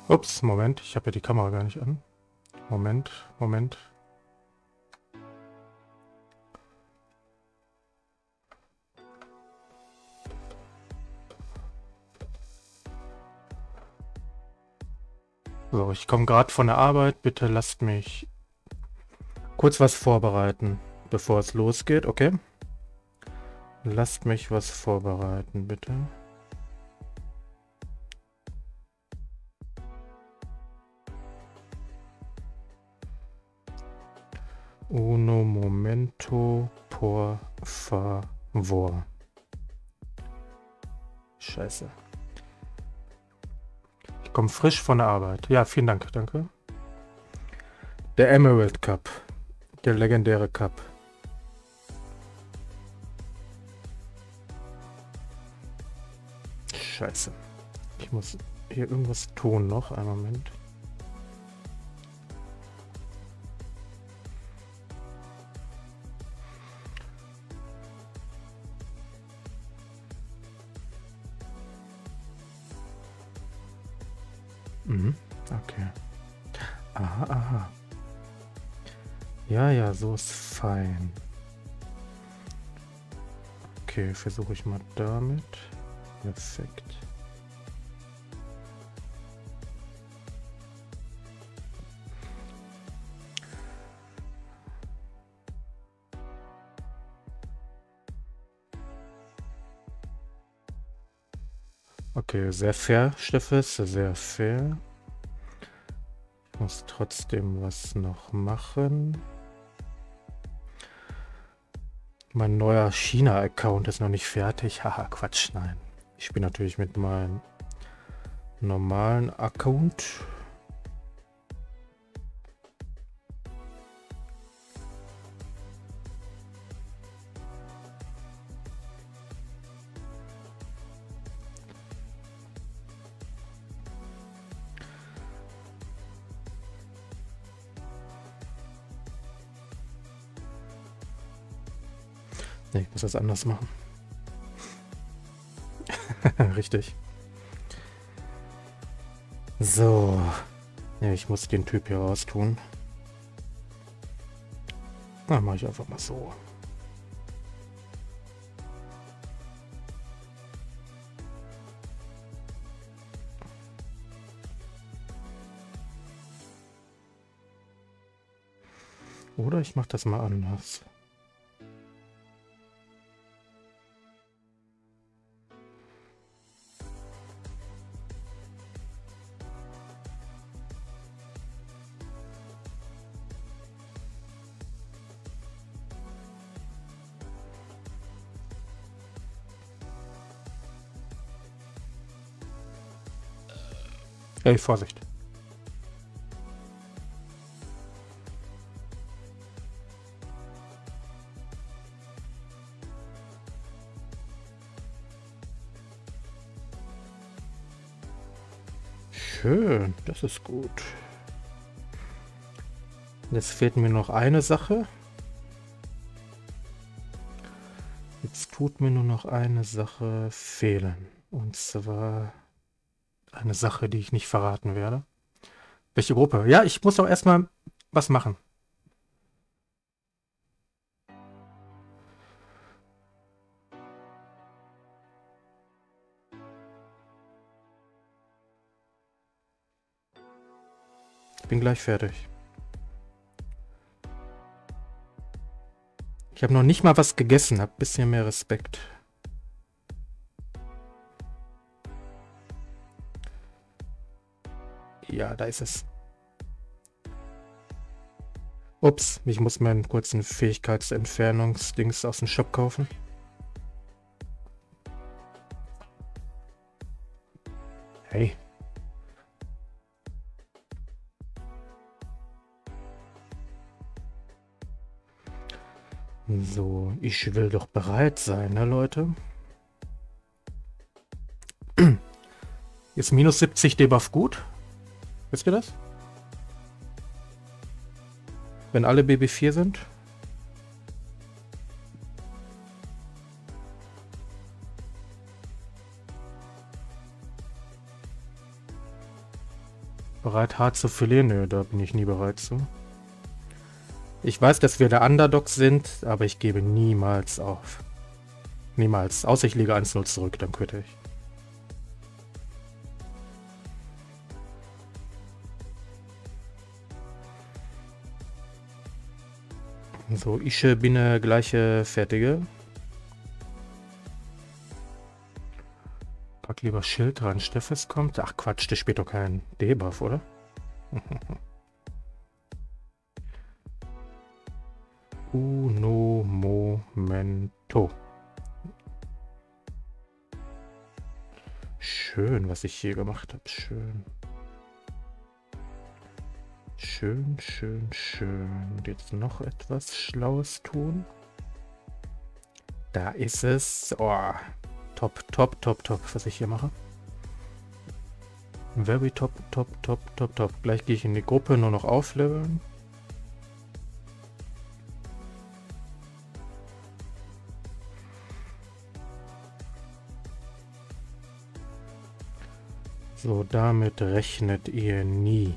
Ups, Moment, ich habe ja die Kamera gar nicht an. Moment, Moment. So, ich komme gerade von der Arbeit. Bitte lasst mich kurz was vorbereiten, bevor es losgeht, okay? Lasst mich was vorbereiten, bitte. Uno momento, por favor. Scheiße. Ich komme frisch von der Arbeit. Ja, vielen Dank, danke. Der Emerald Cup. Der legendäre Cup. Scheiße. Ich muss hier irgendwas tun noch. Einen Moment. Mhm. Okay. Aha, aha. Ja, ja, so ist fein. Okay, versuche ich mal damit. Perfekt. Okay, sehr fair, Steffes, sehr fair. Ich muss trotzdem was noch machen. Mein neuer China-Account ist noch nicht fertig. Haha, Quatsch, nein. Ich bin natürlich mit meinem normalen Account. Nee, ich muss das anders machen. Richtig. So. Ja, ich muss den Typ hier raus tun. Na, mache ich einfach mal so. Oder ich mache das mal anders. Ey, Vorsicht. Schön, das ist gut. Jetzt fehlt mir noch eine Sache. Jetzt tut mir nur noch eine Sache fehlen. Und zwar eine Sache, die ich nicht verraten werde. Welche Gruppe? Ja, ich muss doch erstmal was machen. Ich bin gleich fertig. Ich habe noch nicht mal was gegessen. Hab ein bisschen mehr Respekt. Ja, da ist es. Ups, ich muss meinen kurzen Fähigkeitsentfernungsdings aus dem Shop kaufen. Hey. So, ich will doch bereit sein, ne, Leute? Ist minus 70 Debuff gut? Wisst ihr das? Wenn alle BB4 sind? bereit, hart zu verlieren? Nö, da bin ich nie bereit zu. Ich weiß, dass wir der Underdog sind, aber ich gebe niemals auf. Niemals. Außer ich liege 1-0 zurück, dann quitte ich. So, ich bin gleiche Fertige. Pack lieber Schild dran. Steffes kommt. Ach Quatsch, der spielt doch keinen Debuff, oder? Uno momento. Schön, was ich hier gemacht habe. Schön. Schön, schön, schön. Und jetzt noch etwas Schlaues tun. Da ist es. Oh, top, top, top, top, was ich hier mache. Very top, top, top, top, top. Gleich gehe ich in die Gruppe, nur noch aufleveln. So, damit rechnet ihr nie.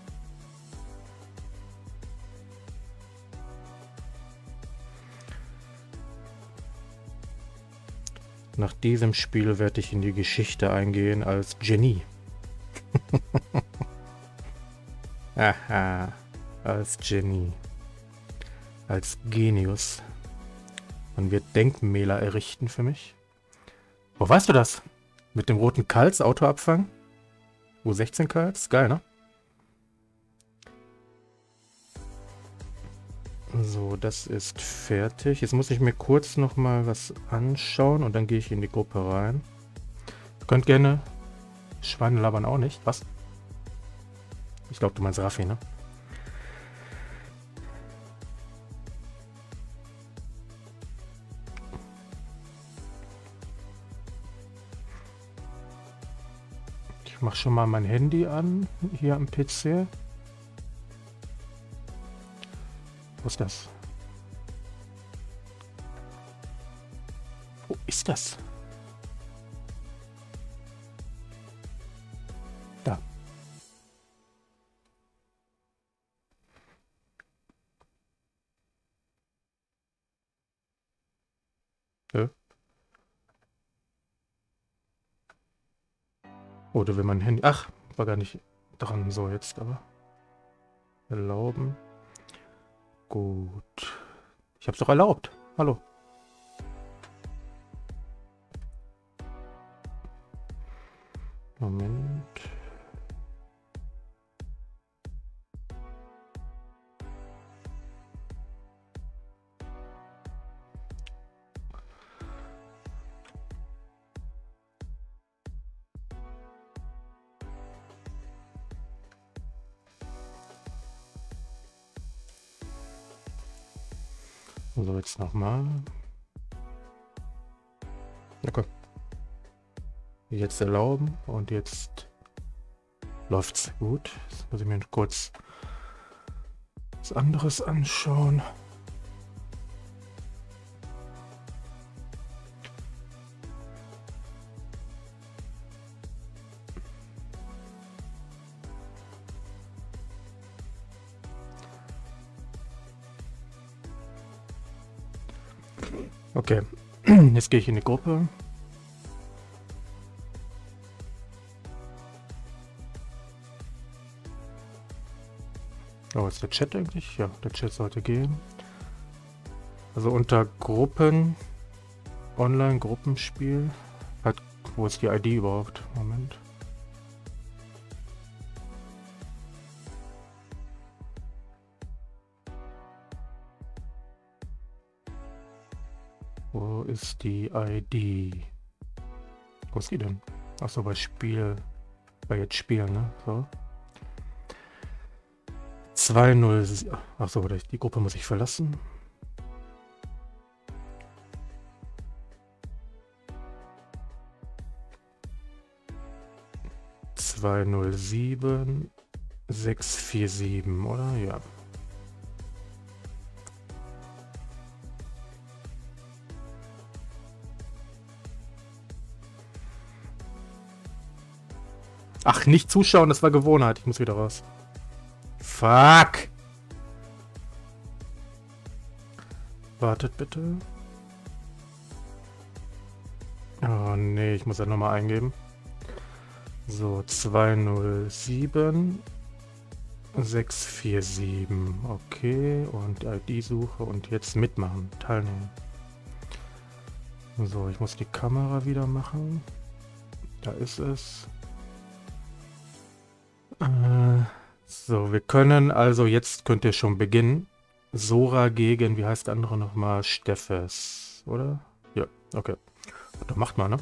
Nach diesem Spiel werde ich in die Geschichte eingehen als Genie. Aha, als Genie. Als Genius. Man wird Denkmäler errichten für mich. Wo weißt du das? Mit dem roten Kals, Autoabfang? U16 Kals? Geil, ne? So, das ist fertig. Jetzt muss ich mir kurz noch mal was anschauen und dann gehe ich in die Gruppe rein. Ihr könnt gerne... Schweine labern auch nicht. Was? Ich glaube, du meinst Raffi, ne? Ich mache schon mal mein Handy an, hier am PC. Wo ist das? Wo ist das? Da. Oder will mein Handy... Ach, war gar nicht dran so jetzt, aber... Erlauben. Gut. Ich hab's doch erlaubt. Hallo. Moment. So, jetzt nochmal. Okay. Jetzt erlauben und jetzt läuft's gut. Jetzt muss ich mir kurz was anderes anschauen. Okay, jetzt gehe ich in die Gruppe. Oh, ist der Chat eigentlich? Ja, der Chat sollte gehen. Also unter Gruppen, Online-Gruppenspiel. Wo ist die ID überhaupt? Moment. Wo ist die ID? Wo ist die denn? Achso, bei Spiel. Bei jetzt Spielen, ne? So. 2-0. Achso, die Gruppe muss ich verlassen. (207 647), oder? Ja. Ach, nicht zuschauen, das war Gewohnheit. Ich muss wieder raus. Fuck! Wartet bitte. Oh nee, ich muss ja nochmal eingeben. So, 207 647. Okay, und ID-Suche und jetzt mitmachen, teilnehmen. So, ich muss die Kamera wieder machen. Da ist es. So, wir können also, jetzt könnt ihr schon beginnen. Sora gegen, wie heißt der andere nochmal? Steffes, oder? Ja, okay. Dann macht mal, ne?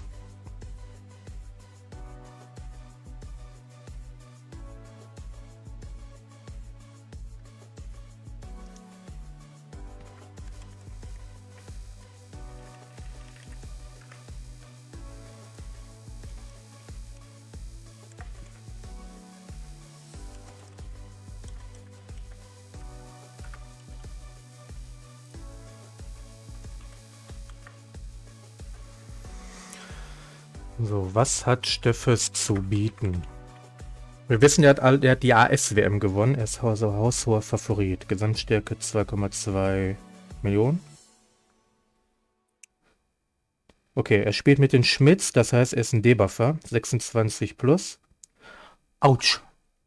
So, was hat Steffes zu bieten? Wir wissen, er hat die AS-WM gewonnen. Er ist also haushoher Favorit. Gesamtstärke 2,2 Millionen. Okay, er spielt mit den Schmitz, das heißt, er ist ein Debuffer. 26 plus. Autsch.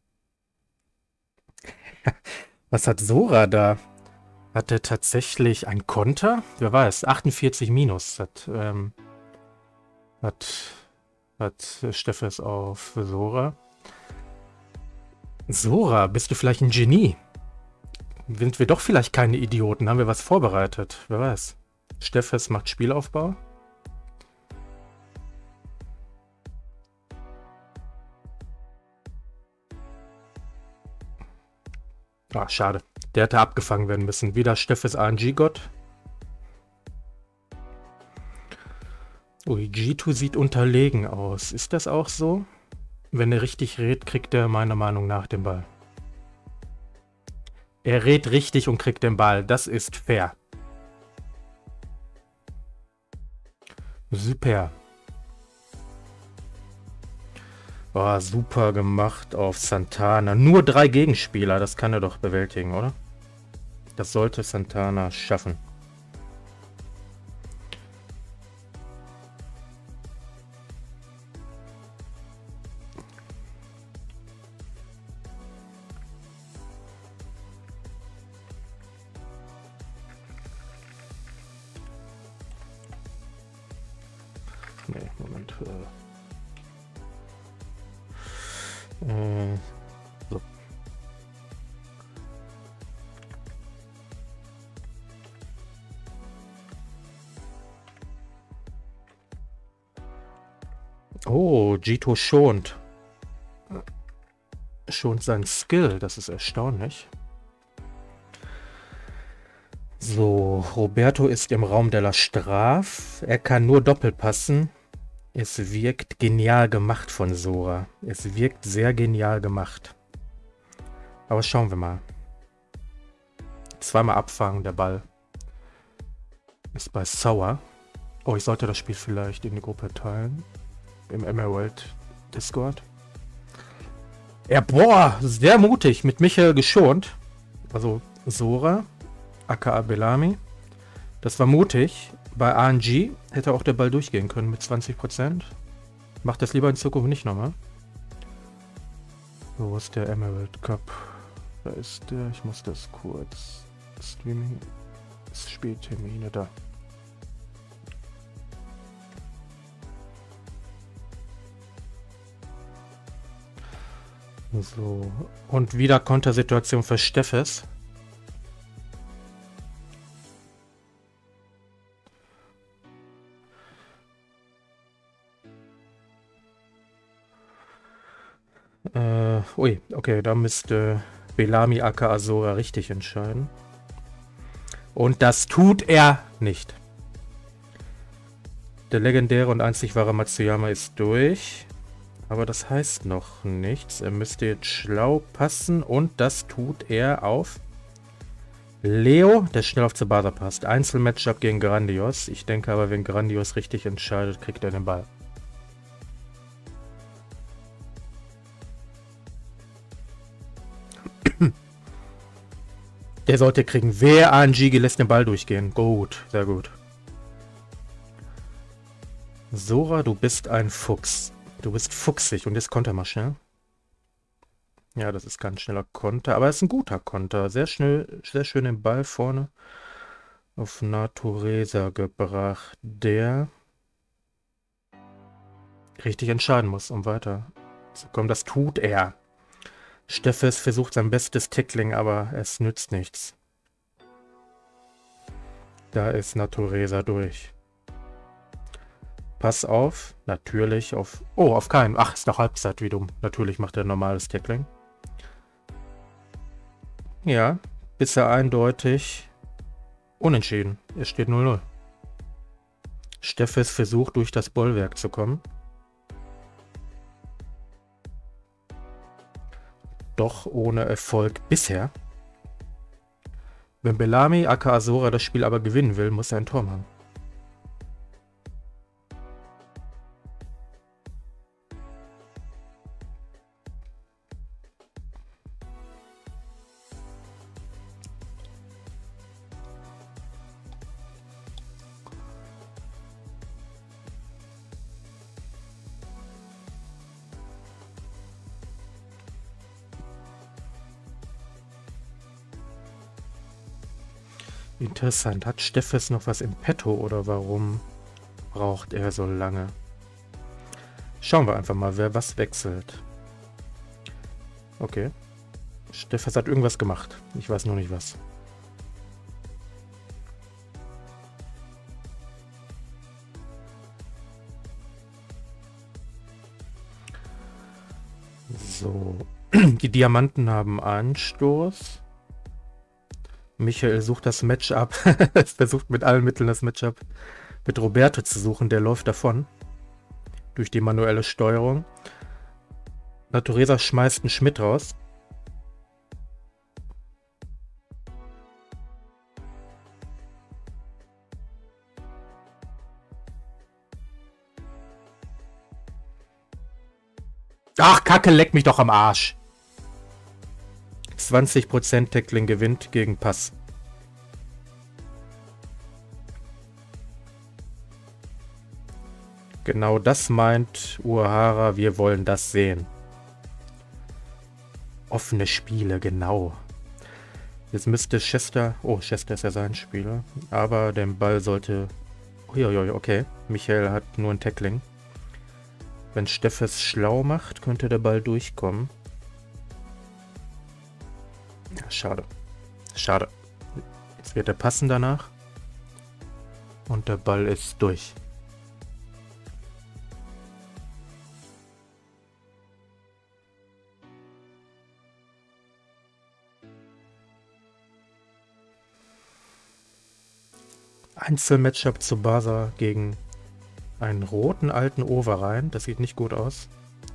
Was hat Sora da? Hat er tatsächlich ein Konter? Wer weiß, 48 minus hat Steffes auf Sora. Sora, bist du vielleicht ein Genie? Sind wir doch vielleicht keine Idioten? Haben wir was vorbereitet? Wer weiß. Steffes macht Spielaufbau. Ah, schade. Der hätte abgefangen werden müssen. Wieder Steffes ANG-Gott. Ui, G2 sieht unterlegen aus. Ist das auch so? Wenn er richtig redet, kriegt er meiner Meinung nach den Ball. Er redet richtig und kriegt den Ball. Das ist fair. Super. Oh, super gemacht auf Santana. Nur 3 Gegenspieler, das kann er doch bewältigen, oder? Das sollte Santana schaffen. Nee, Moment. So. Oh, G2 schont. Schont seinen Skill, das ist erstaunlich. So, Roberto ist im Raum der La Straf. Er kann nur doppelt passen. Es wirkt genial gemacht von Sora. Es wirkt sehr genial gemacht. Aber schauen wir mal. Zweimal abfangen, der Ball. Ist bei Sauer. Oh, ich sollte das Spiel vielleicht in die Gruppe teilen. Im Emerald Discord. Boah, sehr mutig. Mit Michael geschont. Also Sora. aka Bellamy. Das war mutig. Bei ANG hätte auch der Ball durchgehen können mit 20%. Macht das lieber in Zukunft nicht nochmal. Wo ist der Emerald Cup? Da ist der. Ich muss das kurz. Streaming. Spieltermine da. So. Und wieder Kontersituation für Steffes. Ui, okay, da müsste Bellamy aka Sora richtig entscheiden. Und das tut er nicht. Der legendäre und einzig wahre Matsuyama ist durch. Aber das heißt noch nichts. Er müsste jetzt schlau passen und das tut er auf Leo, der schnell auf Tsubasa passt. Einzelmatchup gegen Grandios. Ich denke aber, wenn Grandios richtig entscheidet, kriegt er den Ball. Der sollte kriegen. Wer Anjigi lässt den Ball durchgehen. Gut, sehr gut. Sora, du bist ein Fuchs. Du bist fuchsig und jetzt Konter mal schnell. Ja, das ist kein schneller Konter, aber es ist ein guter Konter. Sehr schnell, sehr schön den Ball vorne auf Naturesa gebracht, der richtig entscheiden muss, um weiter zu kommen. Das tut er. Steffes versucht sein bestes Tackling, aber es nützt nichts. Da ist Naturesa durch. Pass auf. Natürlich auf... Oh, auf keinen. Ach, ist noch Halbzeit, wie dumm. Natürlich macht er normales Tackling. Ja, bisher eindeutig unentschieden. Es steht 0-0. Steffes versucht, durch das Bollwerk zu kommen. Doch ohne Erfolg bisher. Wenn Bellamy aka Sora das Spiel aber gewinnen will, muss er ein Tor machen. Interessant. Hat Steffes noch was im Petto oder warum braucht er so lange? Schauen wir einfach mal, wer was wechselt. Okay. Steffes hat irgendwas gemacht. Ich weiß nur nicht was. So. Die Diamanten haben Anstoß. Michael sucht das Matchup. Es versucht mit allen Mitteln das Matchup mit Roberto zu suchen. Der läuft davon. Durch die manuelle Steuerung. Naturesa schmeißt einen Schmidt raus. Ach, Kacke, leck mich doch am Arsch. 20% Tackling gewinnt gegen Pass. Genau das meint Uehara, wir wollen das sehen. Offene Spiele, genau. Jetzt müsste Chester... Oh, Chester ist ja sein Spieler. Aber der Ball sollte... Uiuiui, okay. Michael hat nur ein Tackling. Wenn Steffes schlau macht, könnte der Ball durchkommen. Ja, schade. Schade. Jetzt wird er passen danach. Und der Ball ist durch. Einzelmatchup zu Basa gegen einen roten alten Overrhein. Das sieht nicht gut aus.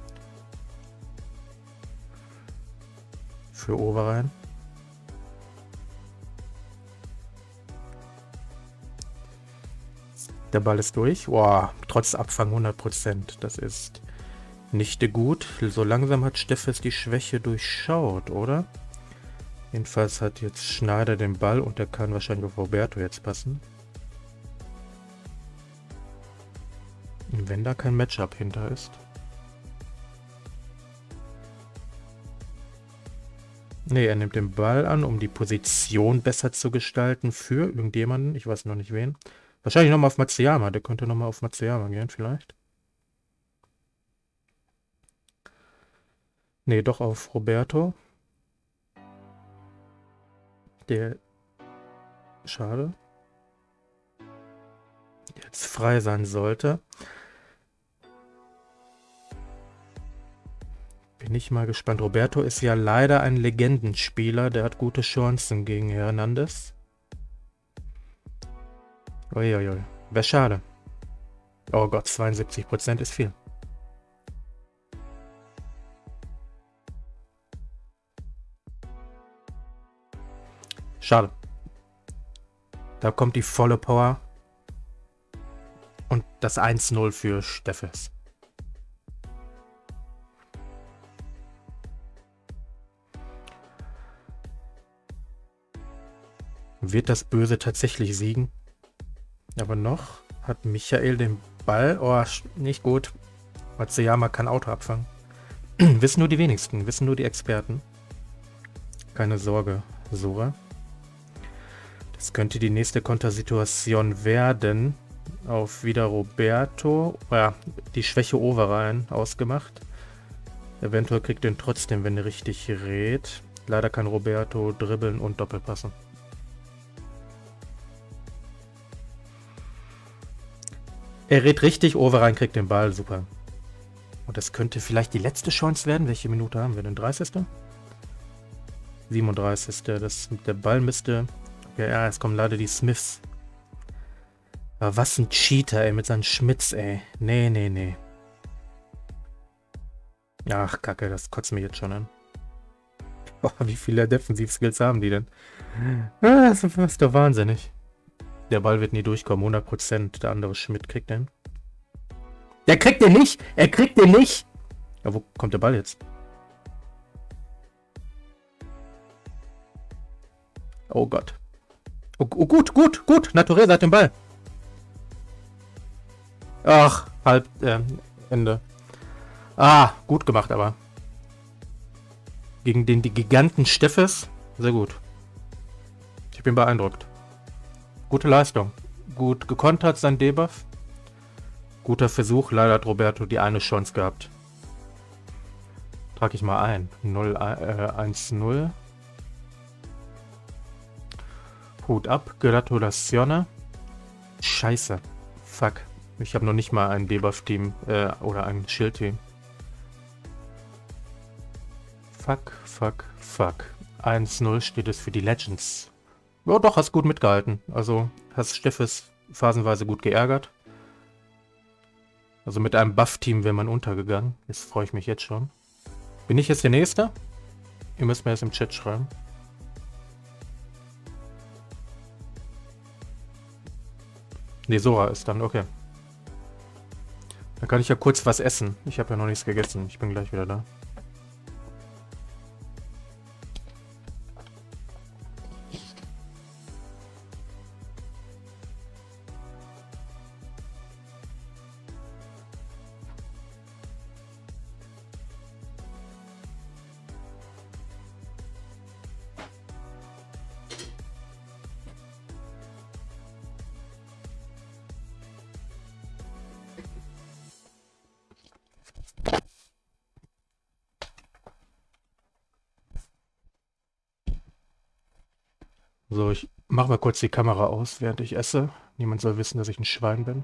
Für Overrhein. Der Ball ist durch. Boah, trotz Abfang 100%. Das ist nicht gut. So langsam hat Steffes die Schwäche durchschaut, oder? Jedenfalls hat jetzt Schneider den Ball und der kann wahrscheinlich auf Roberto jetzt passen. Wenn da kein Matchup hinter ist. Ne, er nimmt den Ball an, um die Position besser zu gestalten für irgendjemanden. Ich weiß noch nicht wen. Wahrscheinlich nochmal auf Matsuyama. Der könnte nochmal auf Matsuyama gehen, vielleicht. Ne, doch auf Roberto. Der... Schade. Jetzt frei sein sollte. Bin ich mal gespannt. Roberto ist ja leider ein Legendenspieler. Der hat gute Chancen gegen Hernandez. Uiuiui. Wäre schade. Oh Gott, 72% ist viel. Schade. Da kommt die volle Power. Und das 1-0 für Steffes. Wird das Böse tatsächlich siegen? Aber noch hat Michael den Ball. Oh, nicht gut. Matsuyama kann Auto abfangen. Wissen nur die wenigsten, wissen nur die Experten. Keine Sorge, Sora. Das könnte die nächste Kontersituation werden. Auf wieder Roberto. Ja, die Schwäche Overein ausgemacht. Eventuell kriegt er ihn trotzdem, wenn er richtig rät. Leider kann Roberto dribbeln und doppelpassen. Er rät richtig, Overein kriegt den Ball, super. Und das könnte vielleicht die letzte Chance werden. Welche Minute haben wir denn? 30. 37. Das mit der Ball müsste... Ja, es kommen leider die Smiths. Aber was ein Cheater, ey, mit seinen Schmitz, ey. Nee, nee, nee. Ach, Kacke, das kotzt mich jetzt schon an. Boah, wie viele Defensivskills haben die denn? Das ist doch wahnsinnig. Der Ball wird nie durchkommen, 100%. Der andere Schmidt kriegt den. Der kriegt den nicht! Er kriegt den nicht! Ja, wo kommt der Ball jetzt? Oh Gott. Oh, gut, gut, gut. Naturell hat den Ball. Ach, halb, Ende. Ah, gut gemacht aber. Gegen den die Giganten Steffes. Sehr gut. Ich bin beeindruckt. Gute Leistung. Gut gekontert, sein Debuff. Guter Versuch. Leider hat Roberto die eine Chance gehabt. Trage ich mal ein. 1-0. Hut ab. Gratulazione. Scheiße. Fuck. Ich habe noch nicht mal ein Debuff-Team oder ein Shield-Team. Fuck, fuck, fuck. 1-0 steht es für die Legends. Ja, doch, hast gut mitgehalten. Also, hast Steffes phasenweise gut geärgert. Also mit einem Buff-Team wäre man untergegangen. Das freue ich mich jetzt schon. Bin ich jetzt der Nächste? Ihr müsst mir das im Chat schreiben. Ne, Sora ist dann, okay. Dann kann ich ja kurz was essen. Ich habe ja noch nichts gegessen. Ich bin gleich wieder da. So, ich mache mal kurz die Kamera aus, während ich esse. Niemand soll wissen, dass ich ein Schwein bin.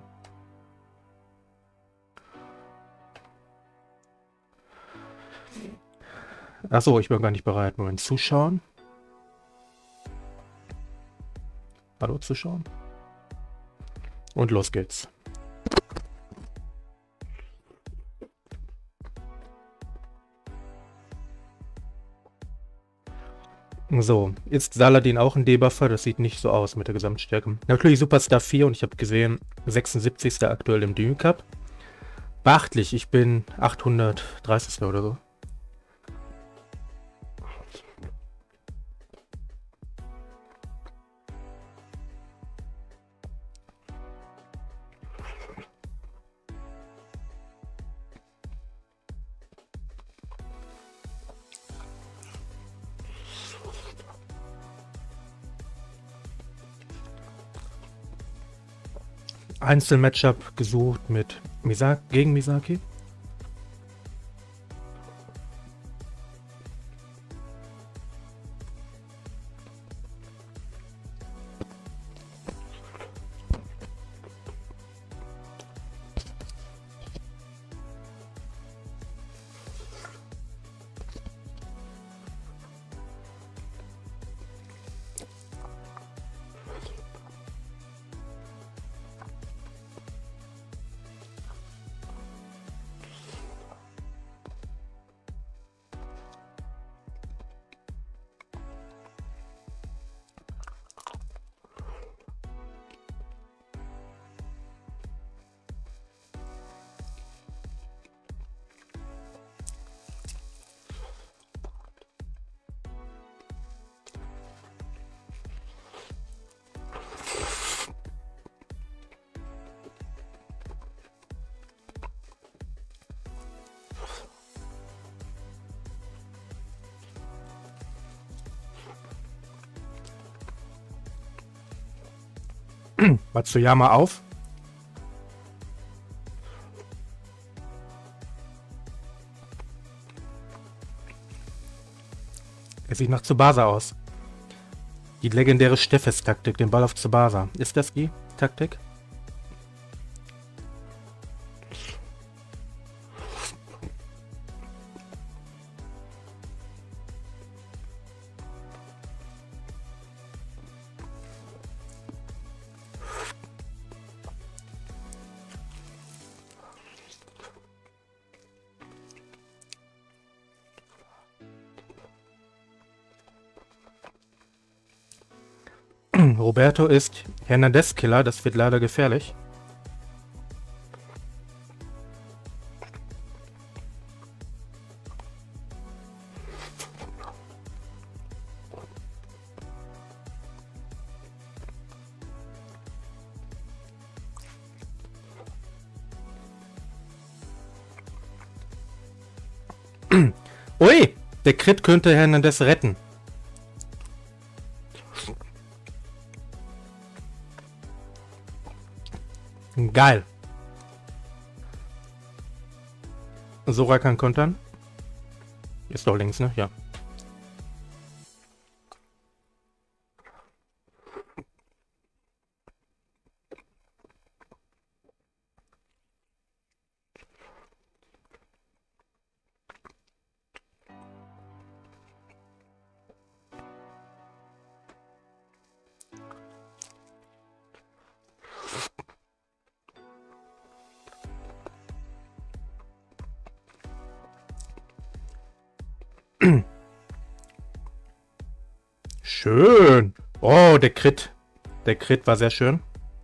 Achso, ich bin gar nicht bereit. Moment, zuschauen. Hallo, zuschauen. Und los geht's. So, ist Saladin auch ein Debuffer? Das sieht nicht so aus mit der Gesamtstärke. Natürlich Superstar 4 und ich habe gesehen, 76. aktuell im Dune Cup. Beachtlich, ich bin 830. oder so. Einzelmatchup gesucht mit Misaki gegen Misaki. Matsuyama auf. Es sieht nach Tsubasa aus. Die legendäre Steffes-Taktik, den Ball auf Tsubasa. Ist das die Taktik? Roberto ist Hernandez-Killer, das wird leider gefährlich. Ui, der Crit könnte Hernandez retten. Geil. Sora kann kontern. Ist doch links, ne? Ja. Schön. Oh, der Crit. Der Crit war sehr schön.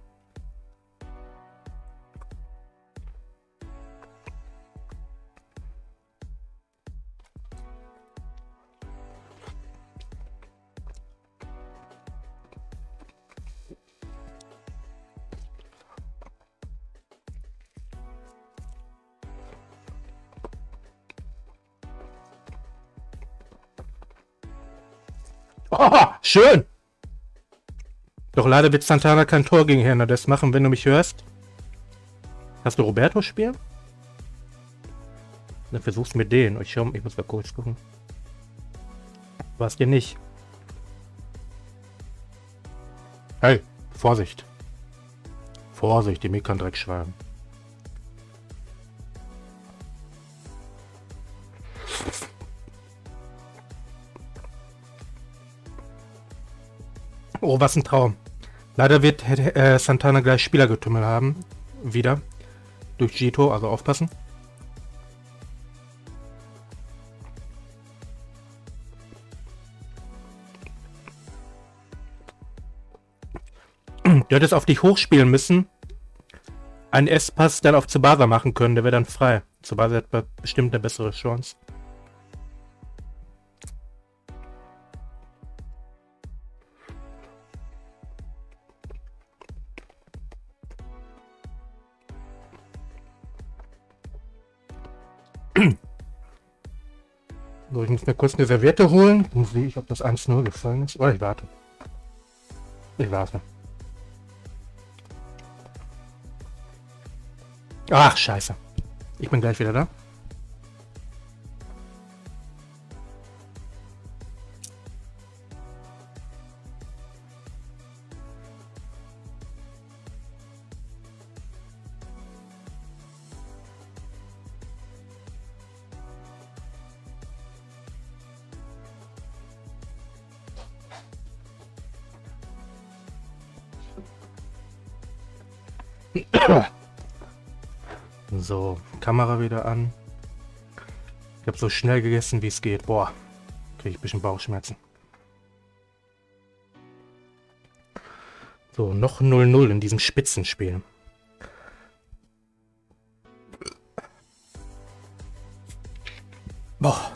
Oh, schön. Doch leider wird Santana kein Tor gegen Hernandez machen, wenn du mich hörst. Hast du Roberto spielen? Dann versuch's mit denen. Ich muss mal kurz gucken. War's dir nicht? Hey, Vorsicht. Vorsicht, die Mikan Dreckschwein. Oh, was ein Traum. Leider wird Santana gleich Spielergetümmel haben. Wieder. Durch Jito, also aufpassen. Du hättest auf dich hochspielen müssen. Einen S-Pass dann auf Tsubasa machen können, der wäre dann frei. Tsubasa hat bestimmt eine bessere Chance. So, ich muss mir kurz eine Serviette holen. Dann sehe ich, ob das 1-0 gefallen ist. Oder ich warte. Ich warte. Ach, scheiße. Ich bin gleich wieder da. So, Kamera wieder an. Ich habe so schnell gegessen, wie es geht. Boah, kriege ich ein bisschen Bauchschmerzen. So, noch 0-0 in diesem Spitzenspiel. Boah.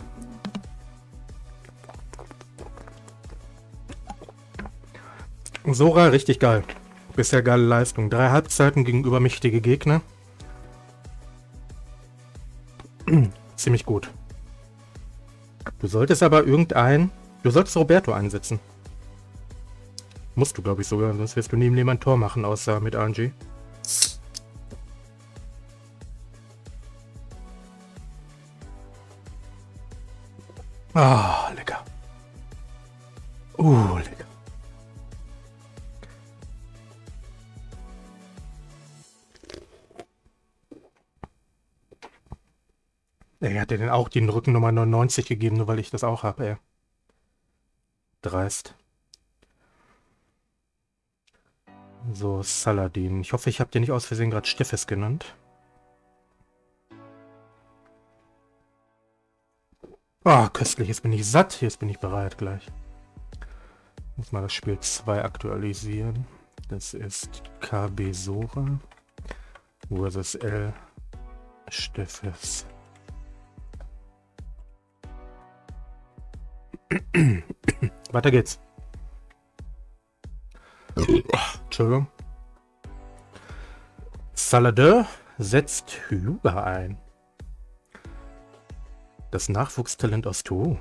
Sora, richtig geil. Bisher geile Leistung. 3 Halbzeiten gegenüber mächtige Gegner. Ziemlich gut. Du solltest aber Du solltest Roberto einsetzen. Musst du, glaube ich, sogar, sonst wirst du nie im Leben ein Tor machen, außer mit RNG. Ah, lecker. Lecker. Er hat dir denn auch die Rückennummer 99 gegeben, nur weil ich das auch habe, ey. Dreist. So, Saladin. Ich hoffe, ich habe dir nicht aus Versehen gerade Steffes genannt. Ah, köstlich. Jetzt bin ich satt. Jetzt bin ich bereit gleich. Muss mal das Spiel 2 aktualisieren. Das ist KB Sora versus L Steffes. Weiter geht's. Entschuldigung. Saladin setzt Hyuga ein. Das Nachwuchstalent aus Togo.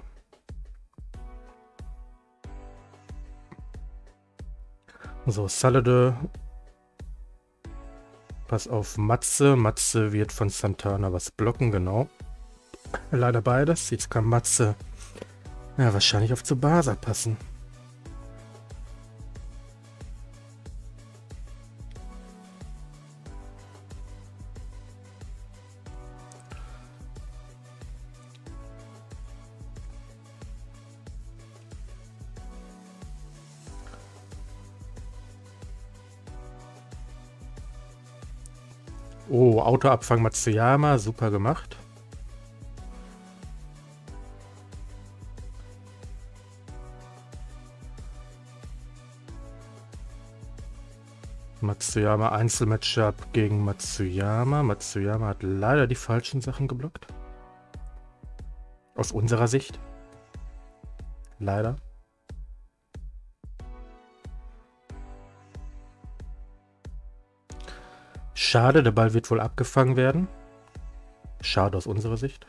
So, Saladin. Pass auf Matze. Matze wird von Santana was blocken, genau. Leider beides. Jetzt kann Matze ja wahrscheinlich auf Tsubasa passen. Oh, Autoabfang Matsuyama, super gemacht. Matsuyama Einzelmatchup gegen Matsuyama. Matsuyama hat leider die falschen Sachen geblockt. Aus unserer Sicht. Leider. Schade, der Ball wird wohl abgefangen werden. Schade aus unserer Sicht.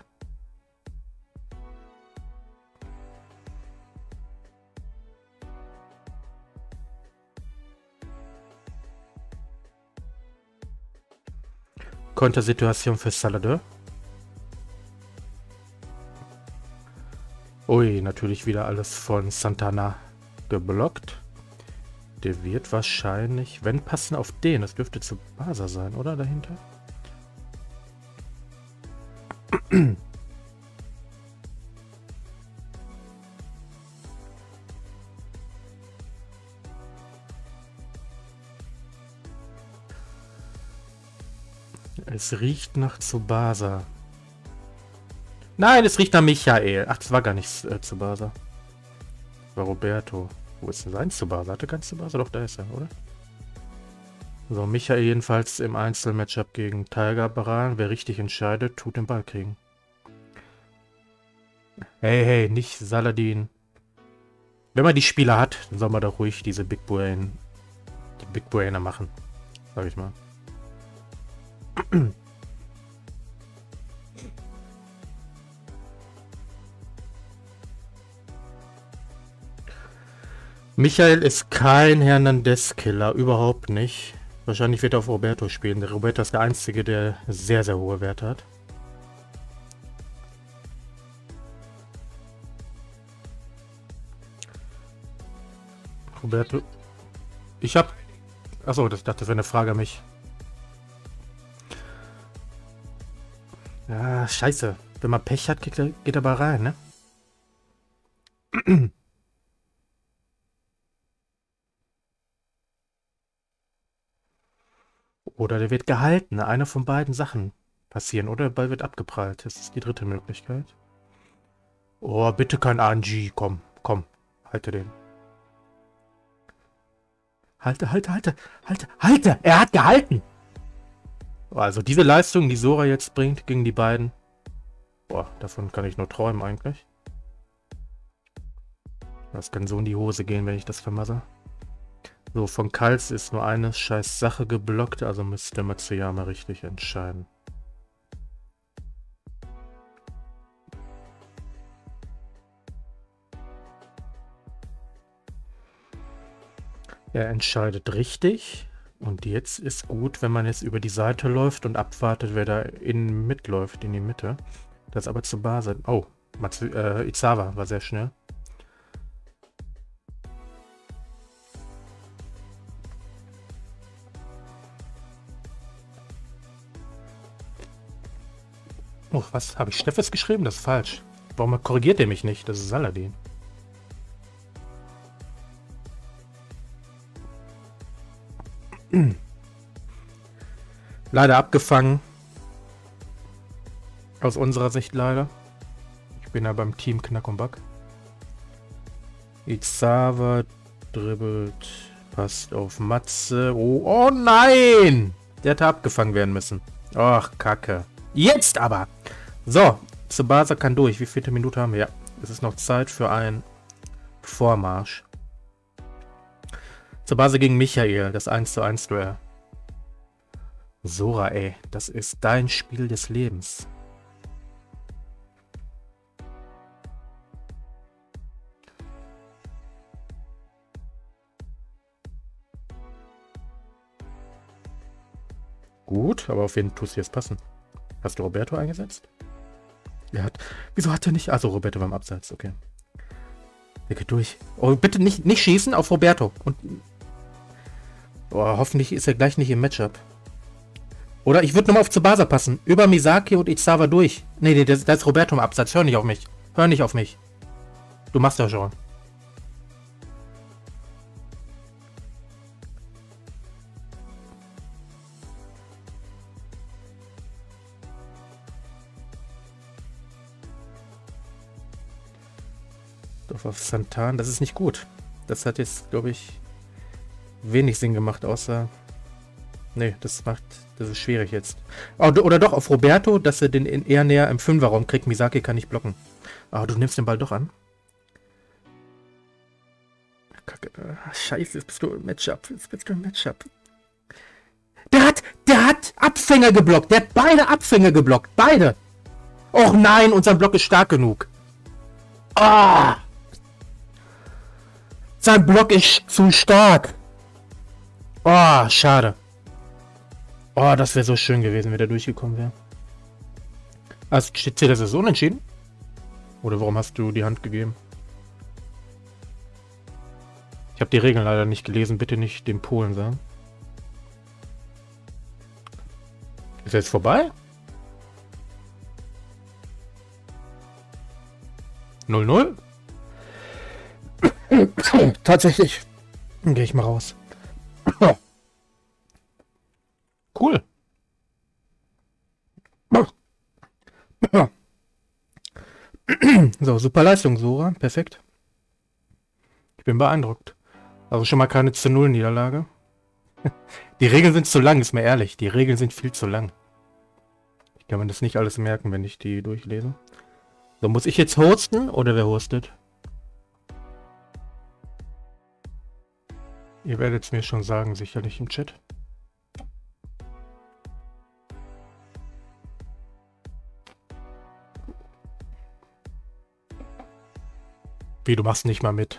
Kontersituation für Saladin. Ui, natürlich wieder alles von Santana geblockt. Der wird wahrscheinlich, wenn passen auf den, das dürfte Tsubasa sein, oder dahinter? Es riecht nach Tsubasa. Nein, es riecht nach Michael. Ach, das war gar nicht Tsubasa. Das war Roberto. Wo ist denn sein Tsubasa? Hatte kein Tsubasa? Doch, da ist er, oder? So, Michael jedenfalls im Einzelmatchup gegen Tiger Baran. Wer richtig entscheidet, tut den Ball kriegen. Hey, hey, nicht Saladin. Wenn man die Spieler hat, dann soll man doch ruhig diese Big Brainer machen. Sag ich mal. Michael ist kein Hernandez-Killer, überhaupt nicht. Wahrscheinlich wird er auf Roberto spielen. Der Roberto ist der Einzige, der sehr, sehr hohe Werte hat. Roberto. Ich hab. Achso, das dachte, das wäre eine Frage an mich. Ja, scheiße. Wenn man Pech hat, geht er aber rein, ne? Oder der wird gehalten. Eine von beiden Sachen passieren. Oder der Ball wird abgeprallt. Das ist die dritte Möglichkeit. Oh, bitte kein RNG. Komm, komm. Halte den. Halte, halte, halte. Halte, halte. Er hat gehalten. Also diese Leistung, die Sora jetzt bringt gegen die beiden. Boah, davon kann ich nur träumen eigentlich. Das kann so in die Hose gehen, wenn ich das vermasse. So, von Kals ist nur eine scheiß Sache geblockt, also müsste Matsuyama richtig entscheiden. Er entscheidet richtig. Und jetzt ist gut, wenn man jetzt über die Seite läuft und abwartet, wer da mitläuft, in die Mitte. Das ist aber zu Base. Oh, Izawa war sehr schnell. Oh, was? Habe ich Steffes geschrieben? Das ist falsch. Warum korrigiert er mich nicht? Das ist Saladin. Leider abgefangen. Aus unserer Sicht leider. Ich bin ja beim Team Knack und Back. Izawa dribbelt, passt auf Matze. Oh nein! Der hätte abgefangen werden müssen. Ach, Kacke. Jetzt aber! So, Tsubasa kann durch. Wie viele Minuten haben wir? Ja, es ist noch Zeit für einen Vormarsch. Tsubasa gegen Michael, das 1:1 Duell. Sora, ey, das ist dein Spiel des Lebens. Gut, aber auf wen tust du jetzt passen? Hast du Roberto eingesetzt? Er hat. Wieso hat er nicht? Also Roberto war im Abseits, okay. Der geht durch. Oh, bitte nicht schießen auf Roberto. Und. Oh, hoffentlich ist er gleich nicht im Matchup. Oder ich würde nochmal auf Tsubasa passen. Über Misaki und Izawa durch. Nee, da ist Roberto im Abseits. Hör nicht auf mich. Hör nicht auf mich. Du machst das schon. Auf Santan, das ist nicht gut. Das hat jetzt, glaube ich, wenig Sinn gemacht, außer... Nee, das ist schwierig jetzt. Oh, oder doch auf Roberto, dass er den eher näher im Fünferraum kriegt. Misaki kann nicht blocken. Ah, du nimmst den Ball doch an. Kacke. Scheiße, jetzt bist du im Matchup. Der hat Abfänger geblockt. Der hat beide Abfänger geblockt. Beide. Och nein, unser Block ist stark genug. Ah! Sein Block ist zu stark. Oh, schade. Oh, das wäre so schön gewesen, wenn der durchgekommen wäre. Also steht das ist unentschieden? Oder warum hast du die Hand gegeben? Ich habe die Regeln leider nicht gelesen. Bitte nicht den Polen sagen. Ist jetzt vorbei? 0-0? Tatsächlich. Dann gehe ich mal raus. Cool. So, super Leistung, Sora. Perfekt. Ich bin beeindruckt. Also schon mal keine zu 0 Niederlage. Die Regeln sind zu lang, ist mir ehrlich. Die Regeln sind viel zu lang. Ich kann mir das nicht alles merken, wenn ich die durchlese. So, muss ich jetzt hosten oder wer hostet? Ihr werdet es mir schon sagen, sicherlich im Chat. Wie, du machst nicht mal mit?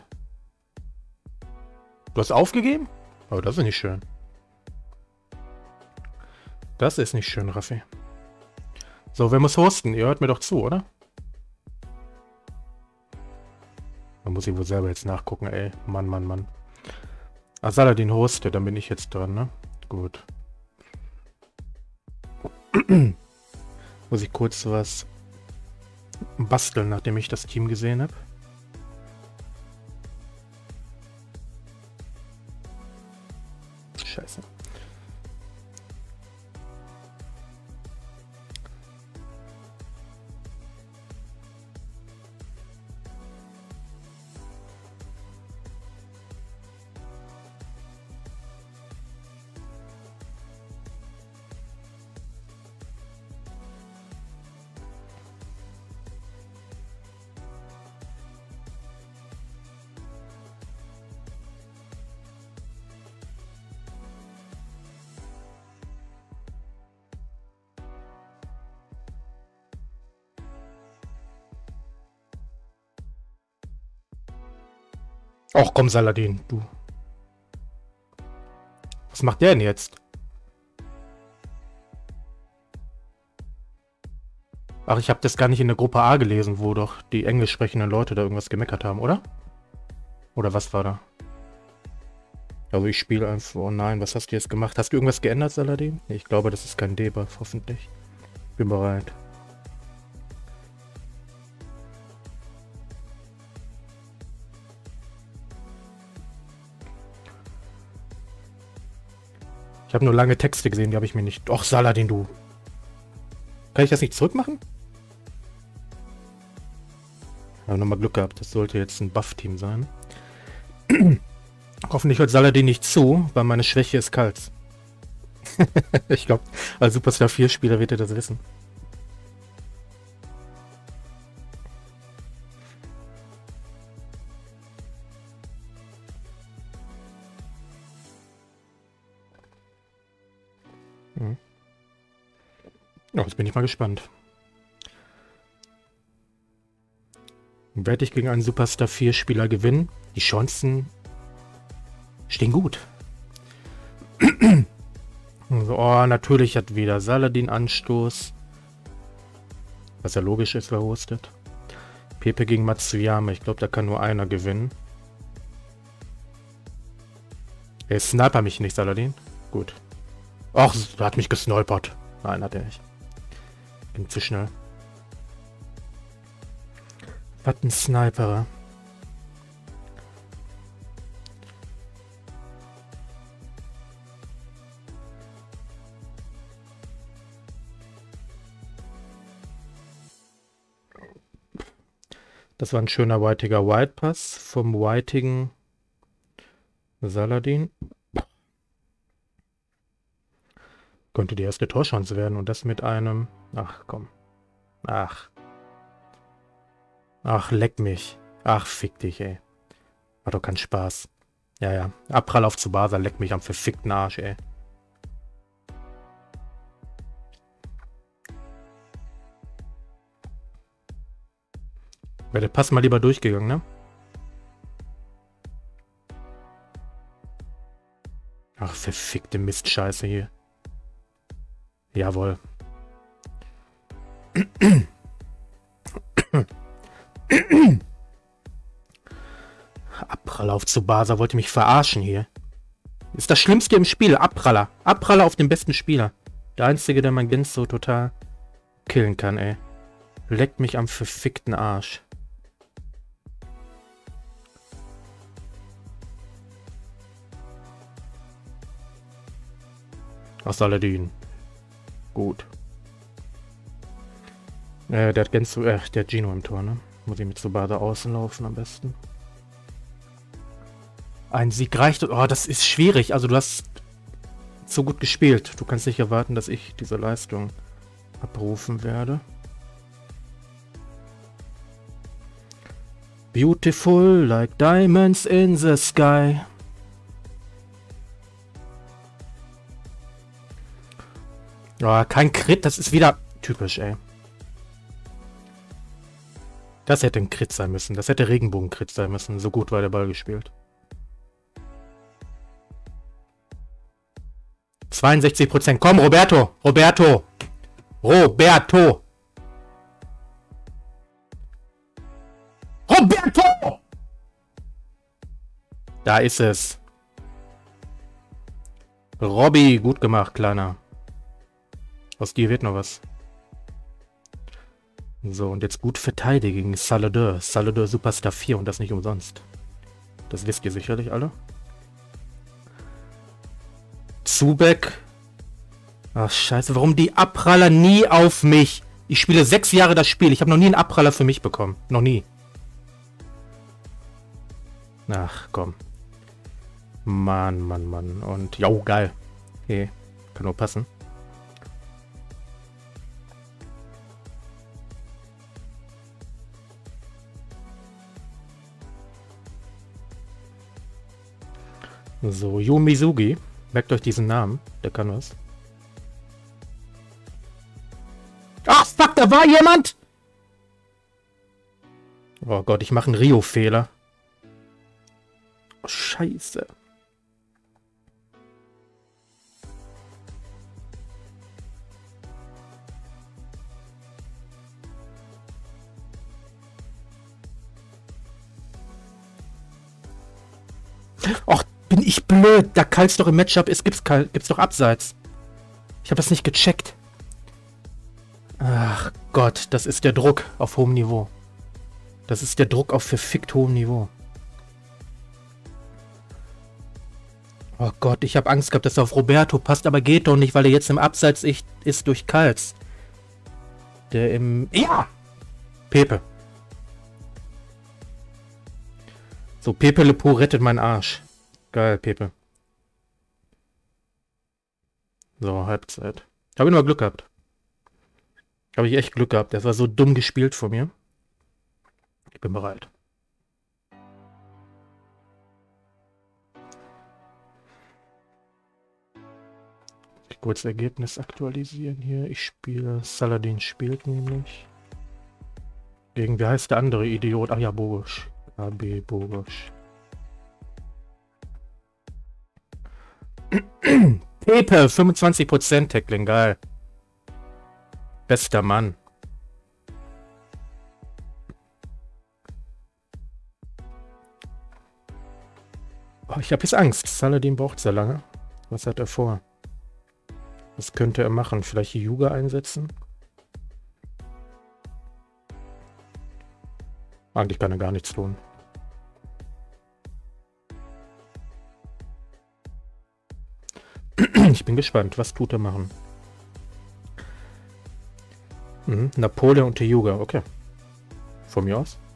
Du hast aufgegeben? Oh, das ist nicht schön. Das ist nicht schön, Raffi. So, wer muss hosten? Ihr hört mir doch zu, oder? Da muss ich wohl selber jetzt nachgucken, ey. Mann. Ah, Saladin hostet, dann bin ich jetzt dran, ne? Gut. Muss ich kurz was basteln, nachdem ich das Team gesehen habe. Scheiße. Och komm, Saladin, du. Was macht der denn jetzt? Ach, ich habe das gar nicht in der Gruppe A gelesen, wo doch die englisch sprechenden Leute da irgendwas gemeckert haben, oder? Oder was war da? Also ich spiele einfach... Oh nein, was hast du jetzt gemacht? Hast du irgendwas geändert, Saladin? Nee, ich glaube, das ist kein Debuff, hoffentlich. Bin bereit. Ich habe nur lange Texte gesehen, die habe ich mir nicht... Och, Saladin, du. Kann ich das nicht zurückmachen? Ich habe nochmal Glück gehabt. Das sollte jetzt ein Buff-Team sein. Hoffentlich hört Saladin nicht zu, weil meine Schwäche ist kalt. Ich glaube, als Superstar 4 Spieler wird er das wissen. Hm. Ja, jetzt bin ich mal gespannt. Werde ich gegen einen Superstar 4 Spieler gewinnen? Die Chancen stehen gut. Oh, natürlich hat wieder Saladin Anstoß. Was ja logisch ist, wer hostet. Pepe gegen Matsuyama. Ich glaube, da kann nur einer gewinnen. Er sniper mich nicht, Saladin. Gut. Ach, er hat mich gesnipert. Nein, hat er nicht. Bin zu schnell. Was ein Sniper. Das war ein schöner whitiger White Pass vom whitigen Saladin. Könnte die erste Torchance werden und das mit einem... Ach, komm. Ach. Ach, leck mich. Ach, fick dich, ey. War doch kein Spaß. Ja, ja. Abprall auf Tsubasa, leck mich am verfickten Arsch, ey. Wäre der Pass mal lieber durchgegangen, ne? Ach, verfickte Mistscheiße hier. Jawohl. Abpraller auf Tsubasa, wollte mich verarschen hier. Ist das Schlimmste im Spiel, Abpraller. Abpraller auf den besten Spieler. Der Einzige, der mein Gens so total killen kann, ey. Leckt mich am verfickten Arsch. Ach, Saladin. Gut. Der hat Gensu, der hat Gino im Tor, ne? Muss ich mit Tsubasa außen laufen am besten. Ein Sieg reicht. Oh, das ist schwierig. Also du hast so gut gespielt. Du kannst nicht erwarten, dass ich diese Leistung abrufen werde. Beautiful like diamonds in the sky. Oh, kein Crit, das ist wieder typisch, ey. Das hätte ein Crit sein müssen. Das hätte Regenbogen-Crit sein müssen. So gut war der Ball gespielt. 62%. Komm, Roberto! Roberto! Roberto! Roberto! Da ist es. Robby, gut gemacht, Kleiner. Aus dir wird noch was. So, und jetzt gut verteidigen. Saladin. Saladin Superstar 4 und das nicht umsonst. Das wisst ihr sicherlich alle. Zubek. Ach, scheiße. Warum die Abpraller nie auf mich? Ich spiele 6 Jahre das Spiel. Ich habe noch nie einen Abpraller für mich bekommen. Noch nie. Ach, komm. Mann, Mann, Mann. Und, ja, geil. Okay. Kann nur passen. So, Yomizugi. Merkt euch diesen Namen. Der kann was. Ach, fuck, da war jemand! Oh Gott, ich mache einen Rio-Fehler. Oh, scheiße. Och, bin ich blöd. Da Kals doch im Matchup ist, gibt's doch Abseits. Ich habe das nicht gecheckt. Ach Gott, das ist der Druck auf hohem Niveau. Das ist der Druck auf verfickt hohem Niveau. Oh Gott, ich habe Angst gehabt, dass er auf Roberto passt, aber geht doch nicht, weil er jetzt im Abseits ist durch Kals. Der im... Ja! Pepe. So, Pepe Le Peau rettet meinen Arsch. Geil, Pepe. So, Halbzeit. Habe ich nur Glück gehabt. Habe ich echt Glück gehabt. Das war so dumm gespielt von mir. Ich bin bereit. Ich kurz Ergebnis aktualisieren hier. Ich spiele. Saladin spielt nämlich. Gegen, wie heißt der andere Idiot? Ach ja, Bogusch. AB Bogusch. Pepe, 25% Tackling, geil. Bester Mann. Oh, ich habe jetzt Angst. Saladin braucht sehr lange. Was hat er vor? Was könnte er machen? Vielleicht die Yuga einsetzen? Eigentlich kann er gar nichts tun. Ich bin gespannt. Was tut er machen? Napoleon und die Yuga. Okay. Von mir aus.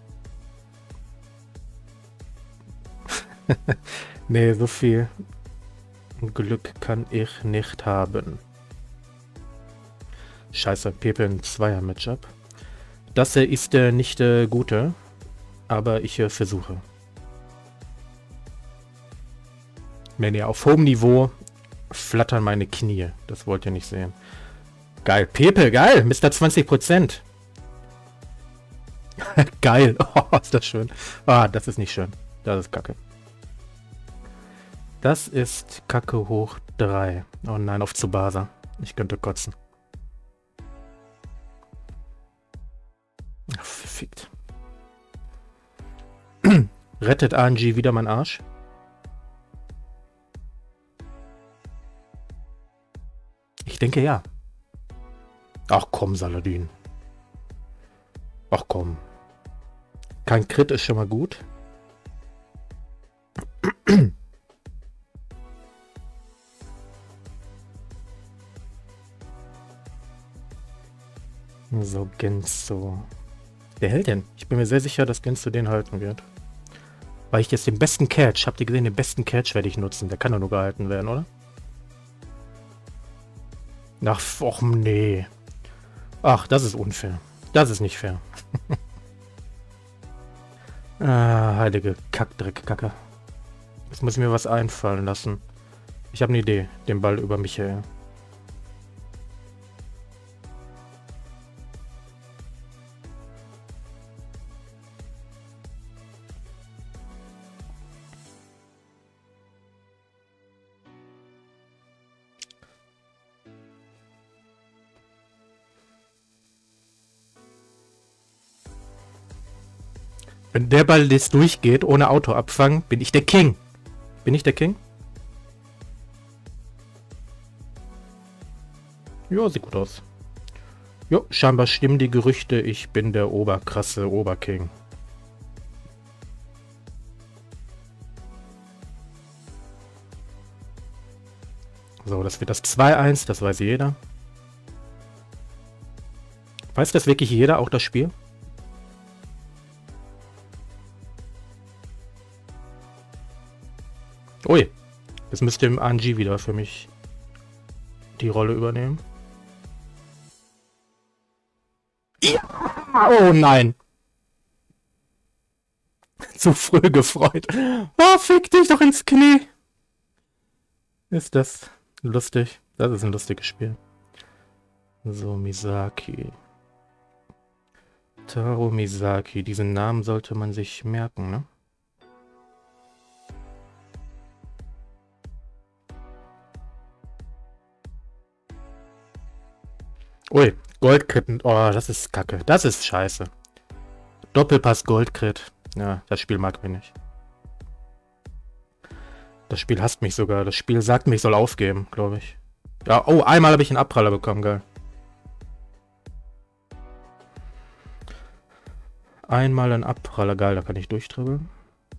Nee, so viel Glück kann ich nicht haben. Scheiße, Pepe in Zweier-Matchup. Das ist nicht der gute, aber ich versuche. Wenn ihr auf hohem Niveau flattern meine Knie. Das wollt ihr nicht sehen. Geil, Pepe, geil, Mr. 20%. Geil, oh, ist das schön. Ah, das ist nicht schön. Das ist Kacke. Das ist Kacke hoch 3. Oh nein, auf Tsubasa. Ich könnte kotzen. Ach, verfickt. Rettet ANG wieder mein Arsch? Ich denke ja. Ach komm, Saladin. Ach komm. Kein Crit ist schon mal gut. So, Genzo. Wer hält denn? Ich bin mir sehr sicher, dass Genzo den halten wird. Weil ich jetzt den besten Catch, habt ihr gesehen, den besten Catch werde ich nutzen. Der kann doch nur gehalten werden, oder? Ach, och, nee. Ach, das ist unfair. Das ist nicht fair. Ah, heilige Kackdreckkacke. Jetzt muss ich mir was einfallen lassen. Ich habe eine Idee. Den Ball über Michael. Wenn der Ball jetzt durchgeht, ohne Autoabfang, bin ich der King. Bin ich der King? Ja, sieht gut aus. Jo, scheinbar stimmen die Gerüchte, ich bin der oberkrasse Oberking. So, das wird das 2-1, das weiß jeder. Weiß das wirklich jeder, auch das Spiel? Ui, jetzt müsste im ANG wieder für mich die Rolle übernehmen. Ja! Oh nein! Zu früh gefreut. Oh, fick dich doch ins Knie! Ist das lustig? Das ist ein lustiges Spiel. So, Misaki. Taro Misaki. Diesen Namen sollte man sich merken, ne? Ui, Goldcrit. Oh, das ist kacke. Das ist scheiße. Doppelpass Goldcrit. Ja, das Spiel mag ich nicht. Das Spiel hasst mich sogar. Das Spiel sagt mir, ich soll aufgeben, glaube ich. Ja, oh, einmal habe ich einen Abpraller bekommen, geil. Einmal einen Abpraller, geil, da kann ich durchtribbeln.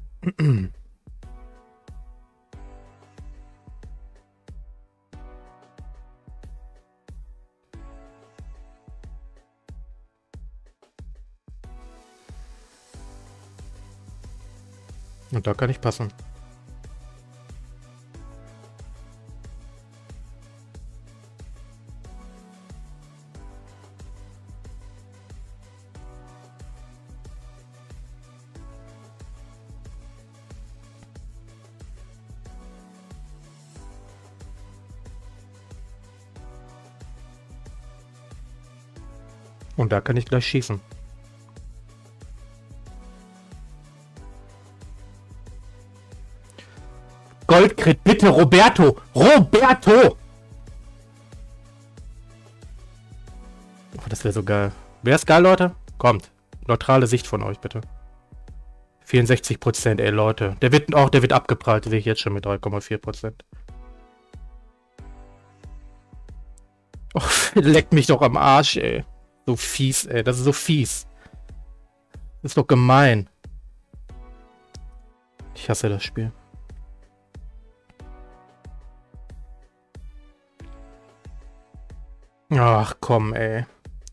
Und da kann ich passen. Und da kann ich gleich schießen. Goldcrit, bitte, Roberto! Roberto! Oh, das wäre so geil. Wäre es geil, Leute? Kommt. Neutrale Sicht von euch, bitte. 64%, ey, Leute. Der wird abgeprallt, sehe ich jetzt schon mit 3,4%. Oh, leckt mich doch am Arsch, ey. So fies, ey. Das ist so fies. Das ist doch gemein. Ich hasse das Spiel. Ach komm, ey.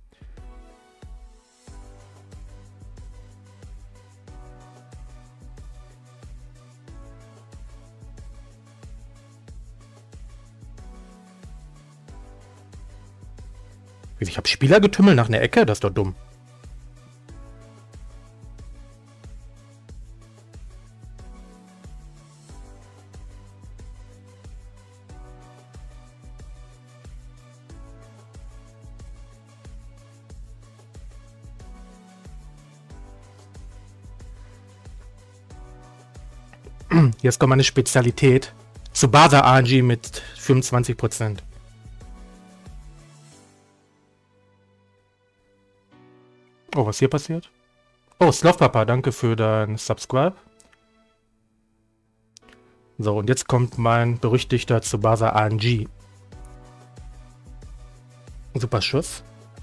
Ich habe Spielergetümmel nach einer Ecke? Das ist doch dumm. Jetzt kommt meine Spezialität. Tsubasa RNG mit 25%. Oh, was hier passiert? Oh, Slothpapa, danke für dein Subscribe. So, und jetzt kommt mein berüchtigter Tsubasa RNG. Super Schuss.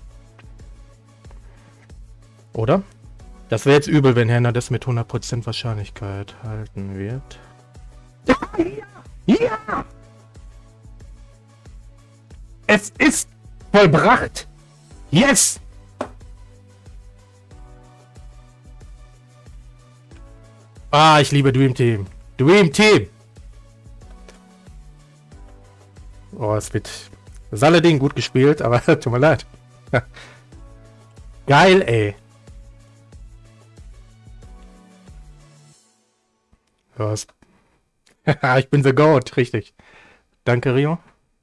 Oder? Das wäre jetzt übel, wenn Henna das mit 100% Wahrscheinlichkeit halten wird. Ja! Es ist vollbracht! Yes! Ah, ich liebe Dream Team. Dream Team! Oh, es wird Saladin gut gespielt, aber tut mir leid. Geil, ey. Was? Ich bin the Goat, richtig. Danke, Rio.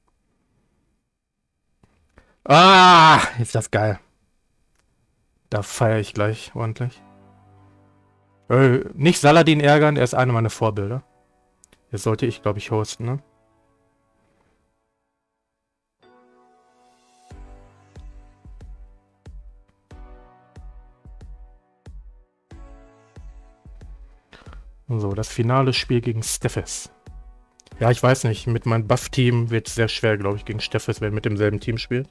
Ah, ist das geil. Da feiere ich gleich ordentlich. Nicht Saladin ärgern, er ist einer meiner Vorbilder. Jetzt sollte ich, glaube ich, hosten, ne? So, das finale Spiel gegen Steffes. Ja, ich weiß nicht. Mit meinem Buff-Team wird es sehr schwer, glaube ich, gegen Steffes, wenn mit demselben Team spielt.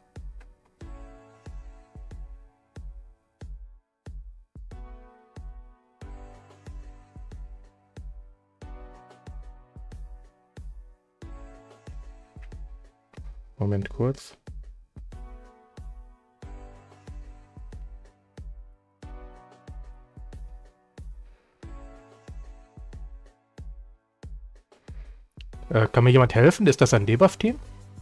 Moment kurz. Kann mir jemand helfen? Ist das ein Debuff-Team?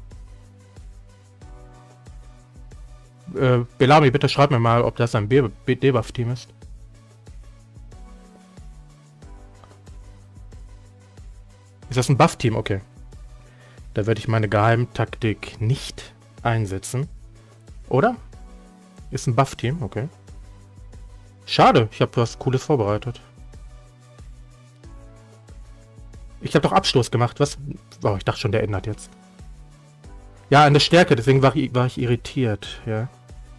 Bellamy, bitte schreib mir mal, ob das ein Debuff-Team ist. Ist das ein Buff-Team? Okay. Da werde ich meine Geheimtaktik nicht einsetzen. Oder? Ist ein Buff-Team? Okay. Schade, ich habe was Cooles vorbereitet. Ich habe doch Abstoß gemacht. Was? Oh, ich dachte schon, der ändert jetzt. Ja, an der Stärke, deswegen war ich irritiert, ja.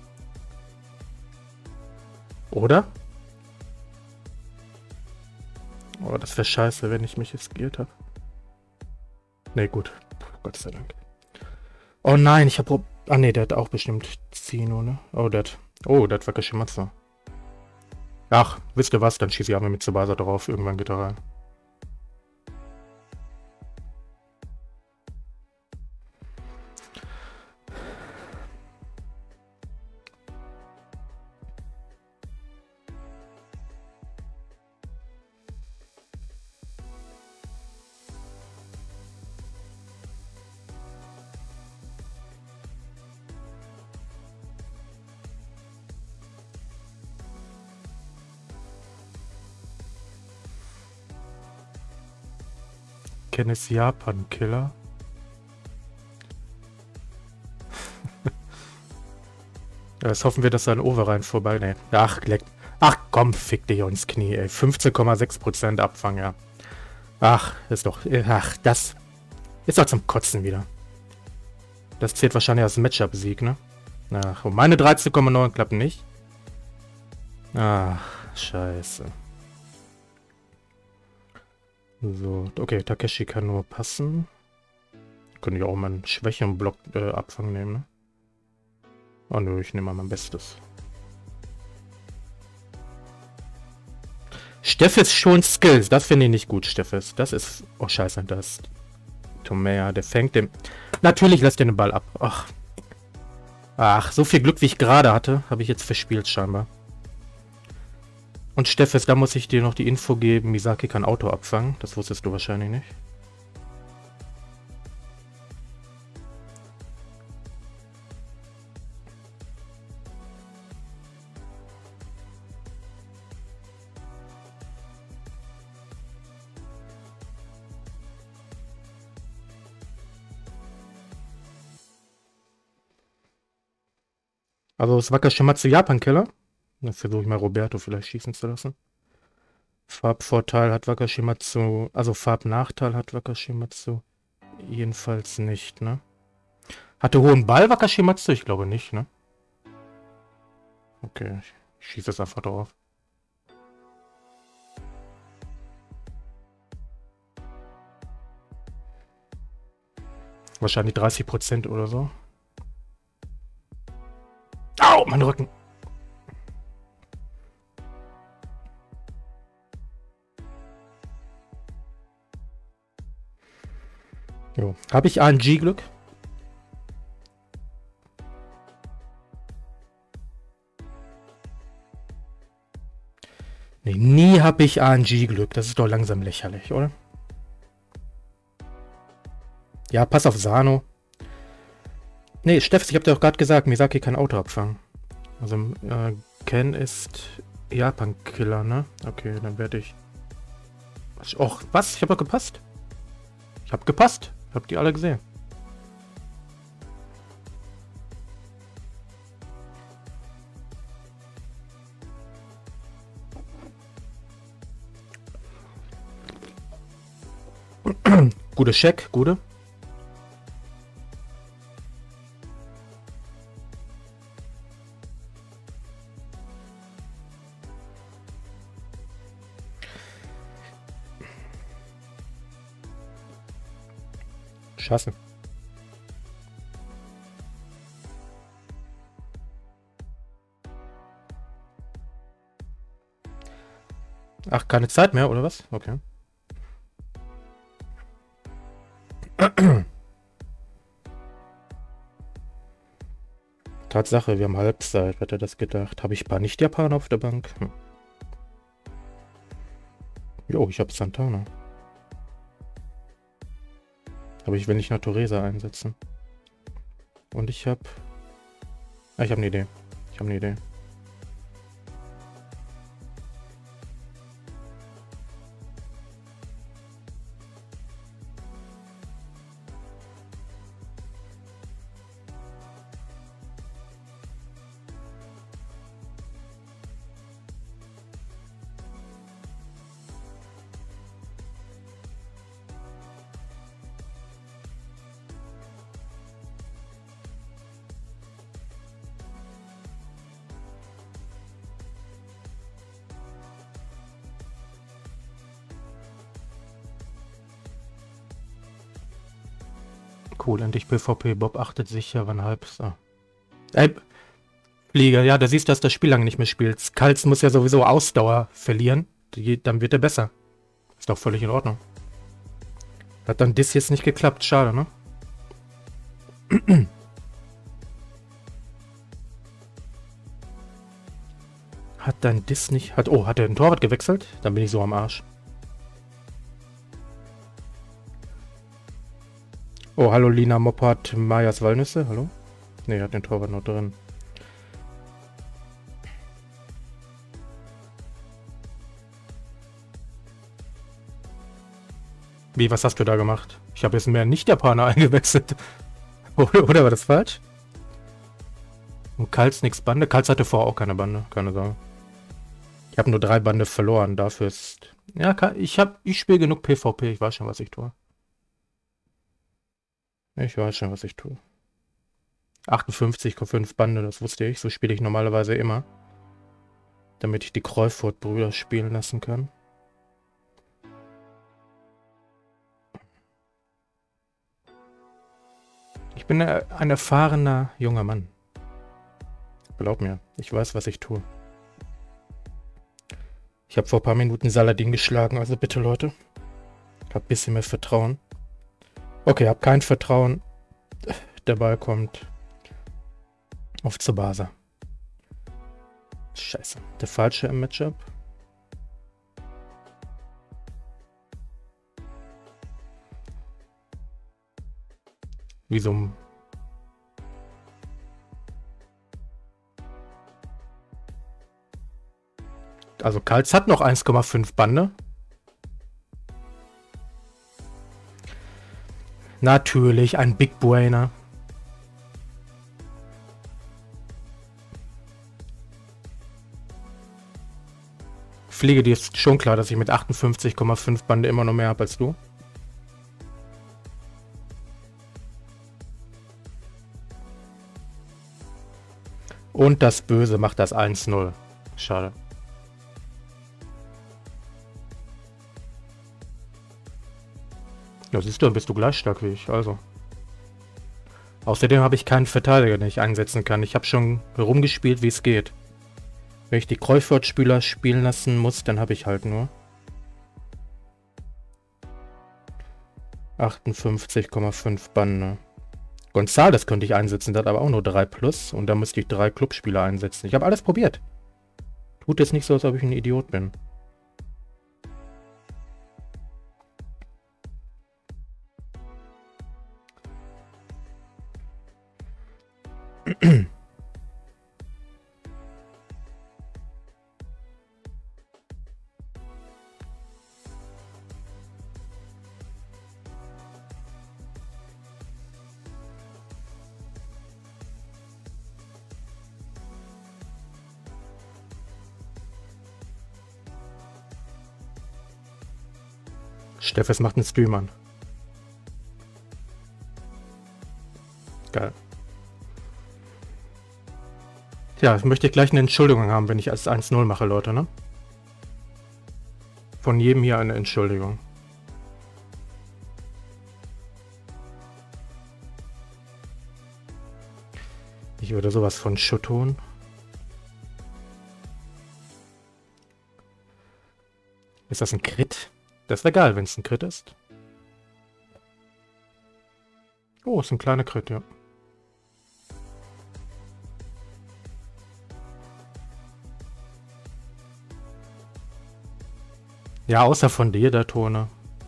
Oder? Oh, das wäre scheiße, wenn ich mich riskiert habe. Nee, gut. Gott sei Dank. Oh nein, ich hab... Ah nee, der hat auch bestimmt Zino, ne? Oh, das war Kashimatsu. Ach, wisst ihr was? Dann schieße ich einmal mit Tsubasa drauf. Irgendwann geht er rein. Kennes Japan-Killer. Ja, jetzt hoffen wir, dass da ein Overrhein vorbei... Nee. Ach, leck. Ach komm, fick dich ins Knie, ey. 15,6% Abfang, ja. Ach, ist doch... Ach, das... Ist doch zum Kotzen wieder. Das zählt wahrscheinlich als Matchup-Sieg, ne? Ach, und meine 13,9 klappen nicht. Ach, scheiße. So, okay, Takeshi kann nur passen. Könnte ich auch mal einen schwächeren Block Abfang nehmen, ne? Oh nö, ich nehme mal mein Bestes. Steffes schon Skills, das finde ich nicht gut, Steffes. Das ist... Oh scheiße, das... Tomea, der fängt den... Natürlich lässt er den Ball ab. Ach. Ach, so viel Glück, wie ich gerade hatte, habe ich jetzt verspielt scheinbar. Und Steffes, da muss ich dir noch die Info geben, Misaki kann Auto abfangen. Das wusstest du wahrscheinlich nicht. Also es war Kashimatsu Japan-Killer. Dann versuche ich mal Roberto vielleicht schießen zu lassen. Farbvorteil hat Wakashimatsu, also Farbnachteil hat Wakashimatsu jedenfalls nicht, ne? Hatte hohen Ball Wakashimatsu? Ich glaube nicht, ne? Okay, ich schieße es einfach drauf. Wahrscheinlich 30% oder so. Au, mein Rücken. Jo. Habe ich RNG-Glück? Nee, nie habe ich RNG-Glück. Das ist doch langsam lächerlich, oder? Ja, pass auf Sano. Nee, Steffs, ich habe dir doch gerade gesagt, Misaki kann Auto abfangen. Also, Ken ist Japan-Killer, ne? Okay, dann werde ich... Och, was? Ich habe doch gepasst. Ich habe gepasst. Habt ihr alle gesehen. Gute Check, gute. Scheiße. Ach, keine Zeit mehr, oder was? Okay. Tatsache, wir haben Halbzeit. Wer hätte das gedacht? Habe ich ein paar Nicht-Japaner auf der Bank? Hm. Jo, ich habe Santana. Aber ich will nicht Naturesa einsetzen. Und ich habe... Ah, ich habe eine Idee. Ich habe eine Idee. Cool, endlich PvP. Bob achtet sicher, wann halb. So. Ey, Flieger, ja, da siehst du, dass das Spiel lange nicht mehr spielt. Kals muss ja sowieso Ausdauer verlieren. Dann wird er besser. Ist doch völlig in Ordnung. Hat dann das jetzt nicht geklappt. Schade, ne? Hat dann das nicht... Hat er den Torwart gewechselt? Dann bin ich so am Arsch. Oh, hallo Lina Moppert, Majas Walnüsse, hallo? Ne, hat den Torwart noch drin. Wie, was hast du da gemacht? Ich habe jetzt mehr Nicht-Japaner eingewechselt. Oder war das falsch? Und Kals nix Bande? Kals hatte vorher auch keine Bande, keine Sorge. Ich habe nur 3 Bande verloren, dafür ist... Ja, ich spiele genug PvP, ich weiß schon, was ich tue. Ich weiß schon, was ich tue. 58,5 Bande, das wusste ich. So spiele ich normalerweise immer. Damit ich die Kreufurt-Brüder spielen lassen kann. Ich bin ein erfahrener junger Mann. Glaub mir, ich weiß, was ich tue. Ich habe vor ein paar Minuten Saladin geschlagen, also bitte Leute. Hab ein bisschen mehr Vertrauen. Okay, hab kein Vertrauen. Der Ball kommt auf Tsubasa. Scheiße, der Falsche im Matchup. Wieso? Also Kals hat noch 1,5 Bande. Natürlich ein Big Brainer. Fliege, dir ist schon klar, dass ich mit 58,5 Bande immer noch mehr habe als du. Und das Böse macht das 1-0. Schade. Ja, siehst du, dann bist du gleich stark wie ich, also. Außerdem habe ich keinen Verteidiger, den ich einsetzen kann. Ich habe schon herumgespielt, wie es geht. Wenn ich die Kreufurt-Spieler spielen lassen muss, dann habe ich halt nur 58,5 Bande. Gonzales könnte ich einsetzen, das hat aber auch nur 3+. Und da müsste ich 3 Clubspieler einsetzen. Ich habe alles probiert. Tut jetzt nicht so, als ob ich ein Idiot bin. Steffes macht einen Stream an. Geil. Tja, ich möchte gleich eine Entschuldigung haben, wenn ich als 1-0 mache, Leute, ne? Von jedem hier eine Entschuldigung. Ich würde sowas von Schutt tun. Ist das ein Crit? Das wäre geil, wenn es ein Crit ist. Oh, ist ein kleiner Crit, ja. Ja, außer von dir, der Tone.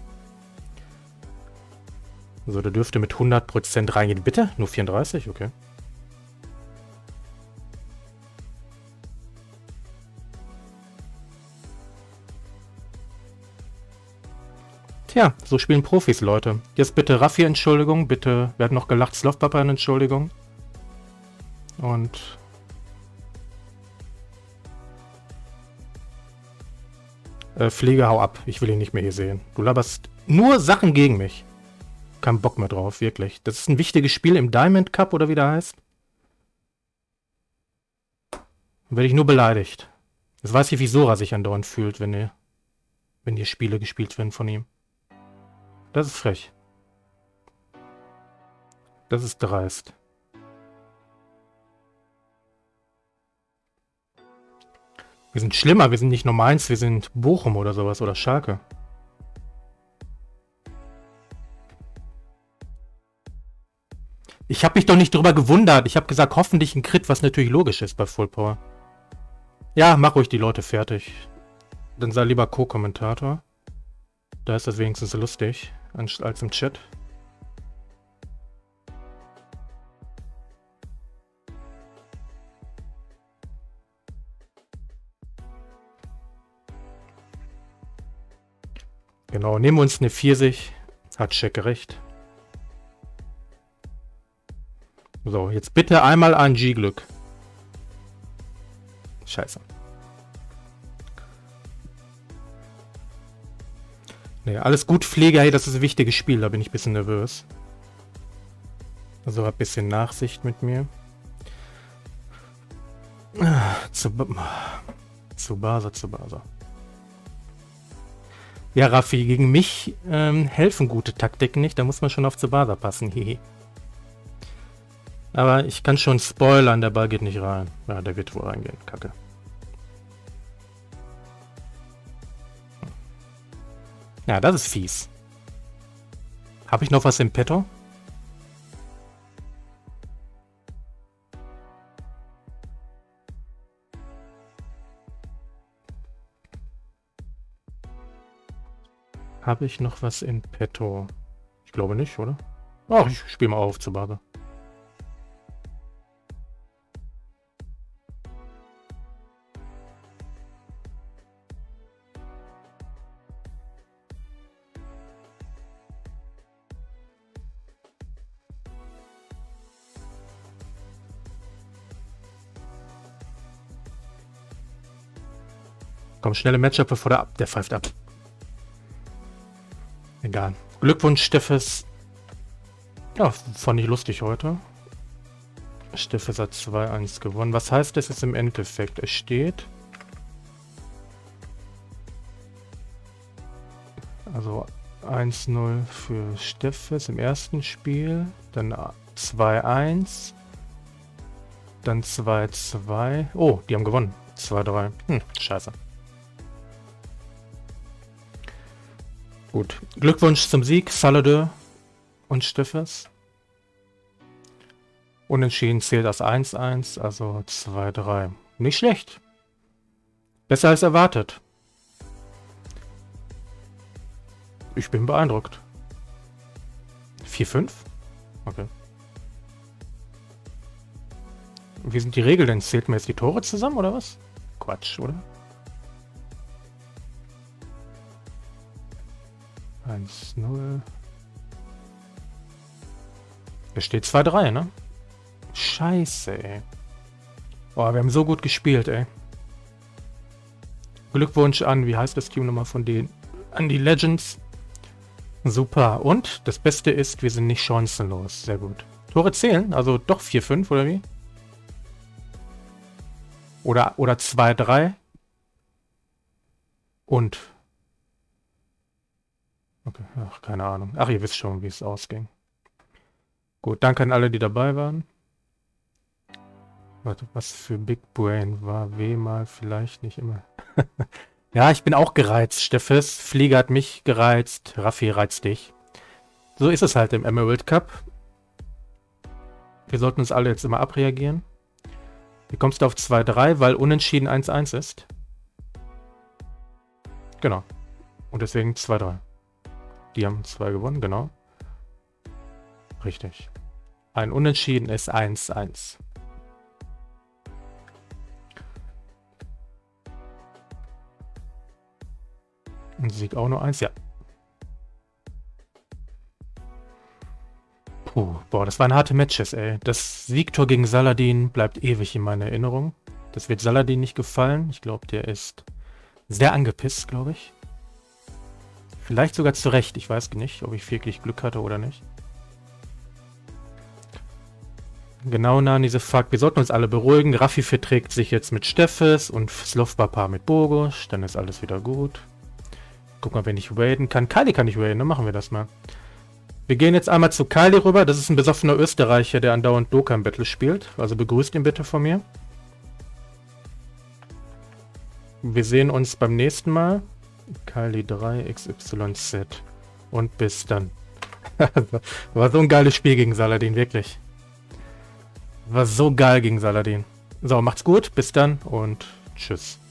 So, der dürfte mit 100% reingehen. Bitte? Nur 34? Okay. Tja, so spielen Profis, Leute. Jetzt bitte Raffi Entschuldigung, bitte, wer hat noch gelacht, Slowpapa eine Entschuldigung. Und... Pflege, hau ab. Ich will ihn nicht mehr hier sehen. Du laberst nur Sachen gegen mich. Kein Bock mehr drauf, wirklich. Das ist ein wichtiges Spiel im Diamond Cup, oder wie der heißt. Dann werde ich nur beleidigt. Jetzt weiß ich, wie Sora sich andauernd fühlt, wenn hier Spiele gespielt werden von ihm. Das ist frech. Das ist dreist. Wir sind schlimmer, wir sind nicht nur Mainz, wir sind Bochum oder sowas oder Schalke. Ich habe mich doch nicht drüber gewundert. Ich habe gesagt, hoffentlich ein Crit, was natürlich logisch ist bei Full Power. Ja, mach ruhig die Leute fertig. Dann sei lieber Co-Kommentator. Da ist das wenigstens lustig, als im Chat. Genau, nehmen wir uns eine Pfirsich. Hat Check recht. So, jetzt bitte einmal ein G-Glück. Scheiße. Ne, alles gut, Pflege. Hey, das ist ein wichtiges Spiel. Da bin ich ein bisschen nervös. Also ein bisschen Nachsicht mit mir. Zu Basa. Ja, Raffi, gegen mich helfen gute Taktiken nicht. Da muss man schon auf Tsubasa passen. Hihi. Aber ich kann schon spoilern, der Ball geht nicht rein. Ja, der wird wohl reingehen. Kacke. Ja, das ist fies. Habe ich noch was im Petto? Habe ich noch was in petto? Ich glaube nicht, oder? Ach, ich spiele mal auf Tsubasa. Komm, schnelle Matchup, bevor der pfeift ab. Egal. Glückwunsch, Steffes. Ja, fand ich lustig heute. Steffes hat 2-1 gewonnen. Was heißt das jetzt im Endeffekt? Es steht... Also 1-0 für Steffes im ersten Spiel. Dann 2-1. Dann 2-2. Oh, die haben gewonnen. 2-3. Scheiße. Gut. Glückwunsch zum Sieg, Saladin und Steffes. Unentschieden zählt das 1-1, also 2-3. Nicht schlecht. Besser als erwartet. Ich bin beeindruckt. 4-5? Okay. Wie sind die Regeln denn? Zählt man jetzt die Tore zusammen oder was? Quatsch, oder? 1-0. Da steht 2-3, ne? Scheiße, ey. Oh, wir haben so gut gespielt, ey. Glückwunsch an, wie heißt das Team nochmal von denen? An die Legends. Super. Und das Beste ist, wir sind nicht chancenlos. Sehr gut. Tore zählen? Also doch 4-5, oder wie? Oder 2-3. Und... Okay, ach, keine Ahnung. Ach, ihr wisst schon, wie es ausging. Gut, danke an alle, die dabei waren. Warte, was für Big Brain war W mal vielleicht nicht immer. Ja, ich bin auch gereizt, Steffes. Flieger hat mich gereizt. Raffi reizt dich. So ist es halt im Emerald Cup. Wir sollten uns alle jetzt immer abreagieren. Wie kommst du auf 2-3? Weil unentschieden 1-1 ist. Genau. Und deswegen 2-3. Die haben 2 gewonnen, genau. Richtig. Ein Unentschieden ist 1-1. Ein Sieg auch nur 1, ja. Puh, boah, das waren harte Matches, ey. Das Siegtor gegen Saladin bleibt ewig in meiner Erinnerung. Das wird Saladin nicht gefallen. Ich glaube, der ist sehr angepisst, glaube ich. Vielleicht sogar zu Recht. Ich weiß nicht, ob ich wirklich Glück hatte oder nicht. Genau nah an diese Fakt. Wir sollten uns alle beruhigen. Raffi verträgt sich jetzt mit Steffes und Slovpapa mit Bogusch. Dann ist alles wieder gut. Guck mal, wenn ich raiden kann. Kali kann ich raiden, dann machen wir das mal. Wir gehen jetzt einmal zu Kali rüber. Das ist ein besoffener Österreicher, der andauernd Dokkan Battle spielt. Also begrüßt ihn bitte von mir. Wir sehen uns beim nächsten Mal. Kali 3 XYZ. Und bis dann. War so ein geiles Spiel gegen Saladin, wirklich. War so geil gegen Saladin. So, macht's gut, bis dann und tschüss.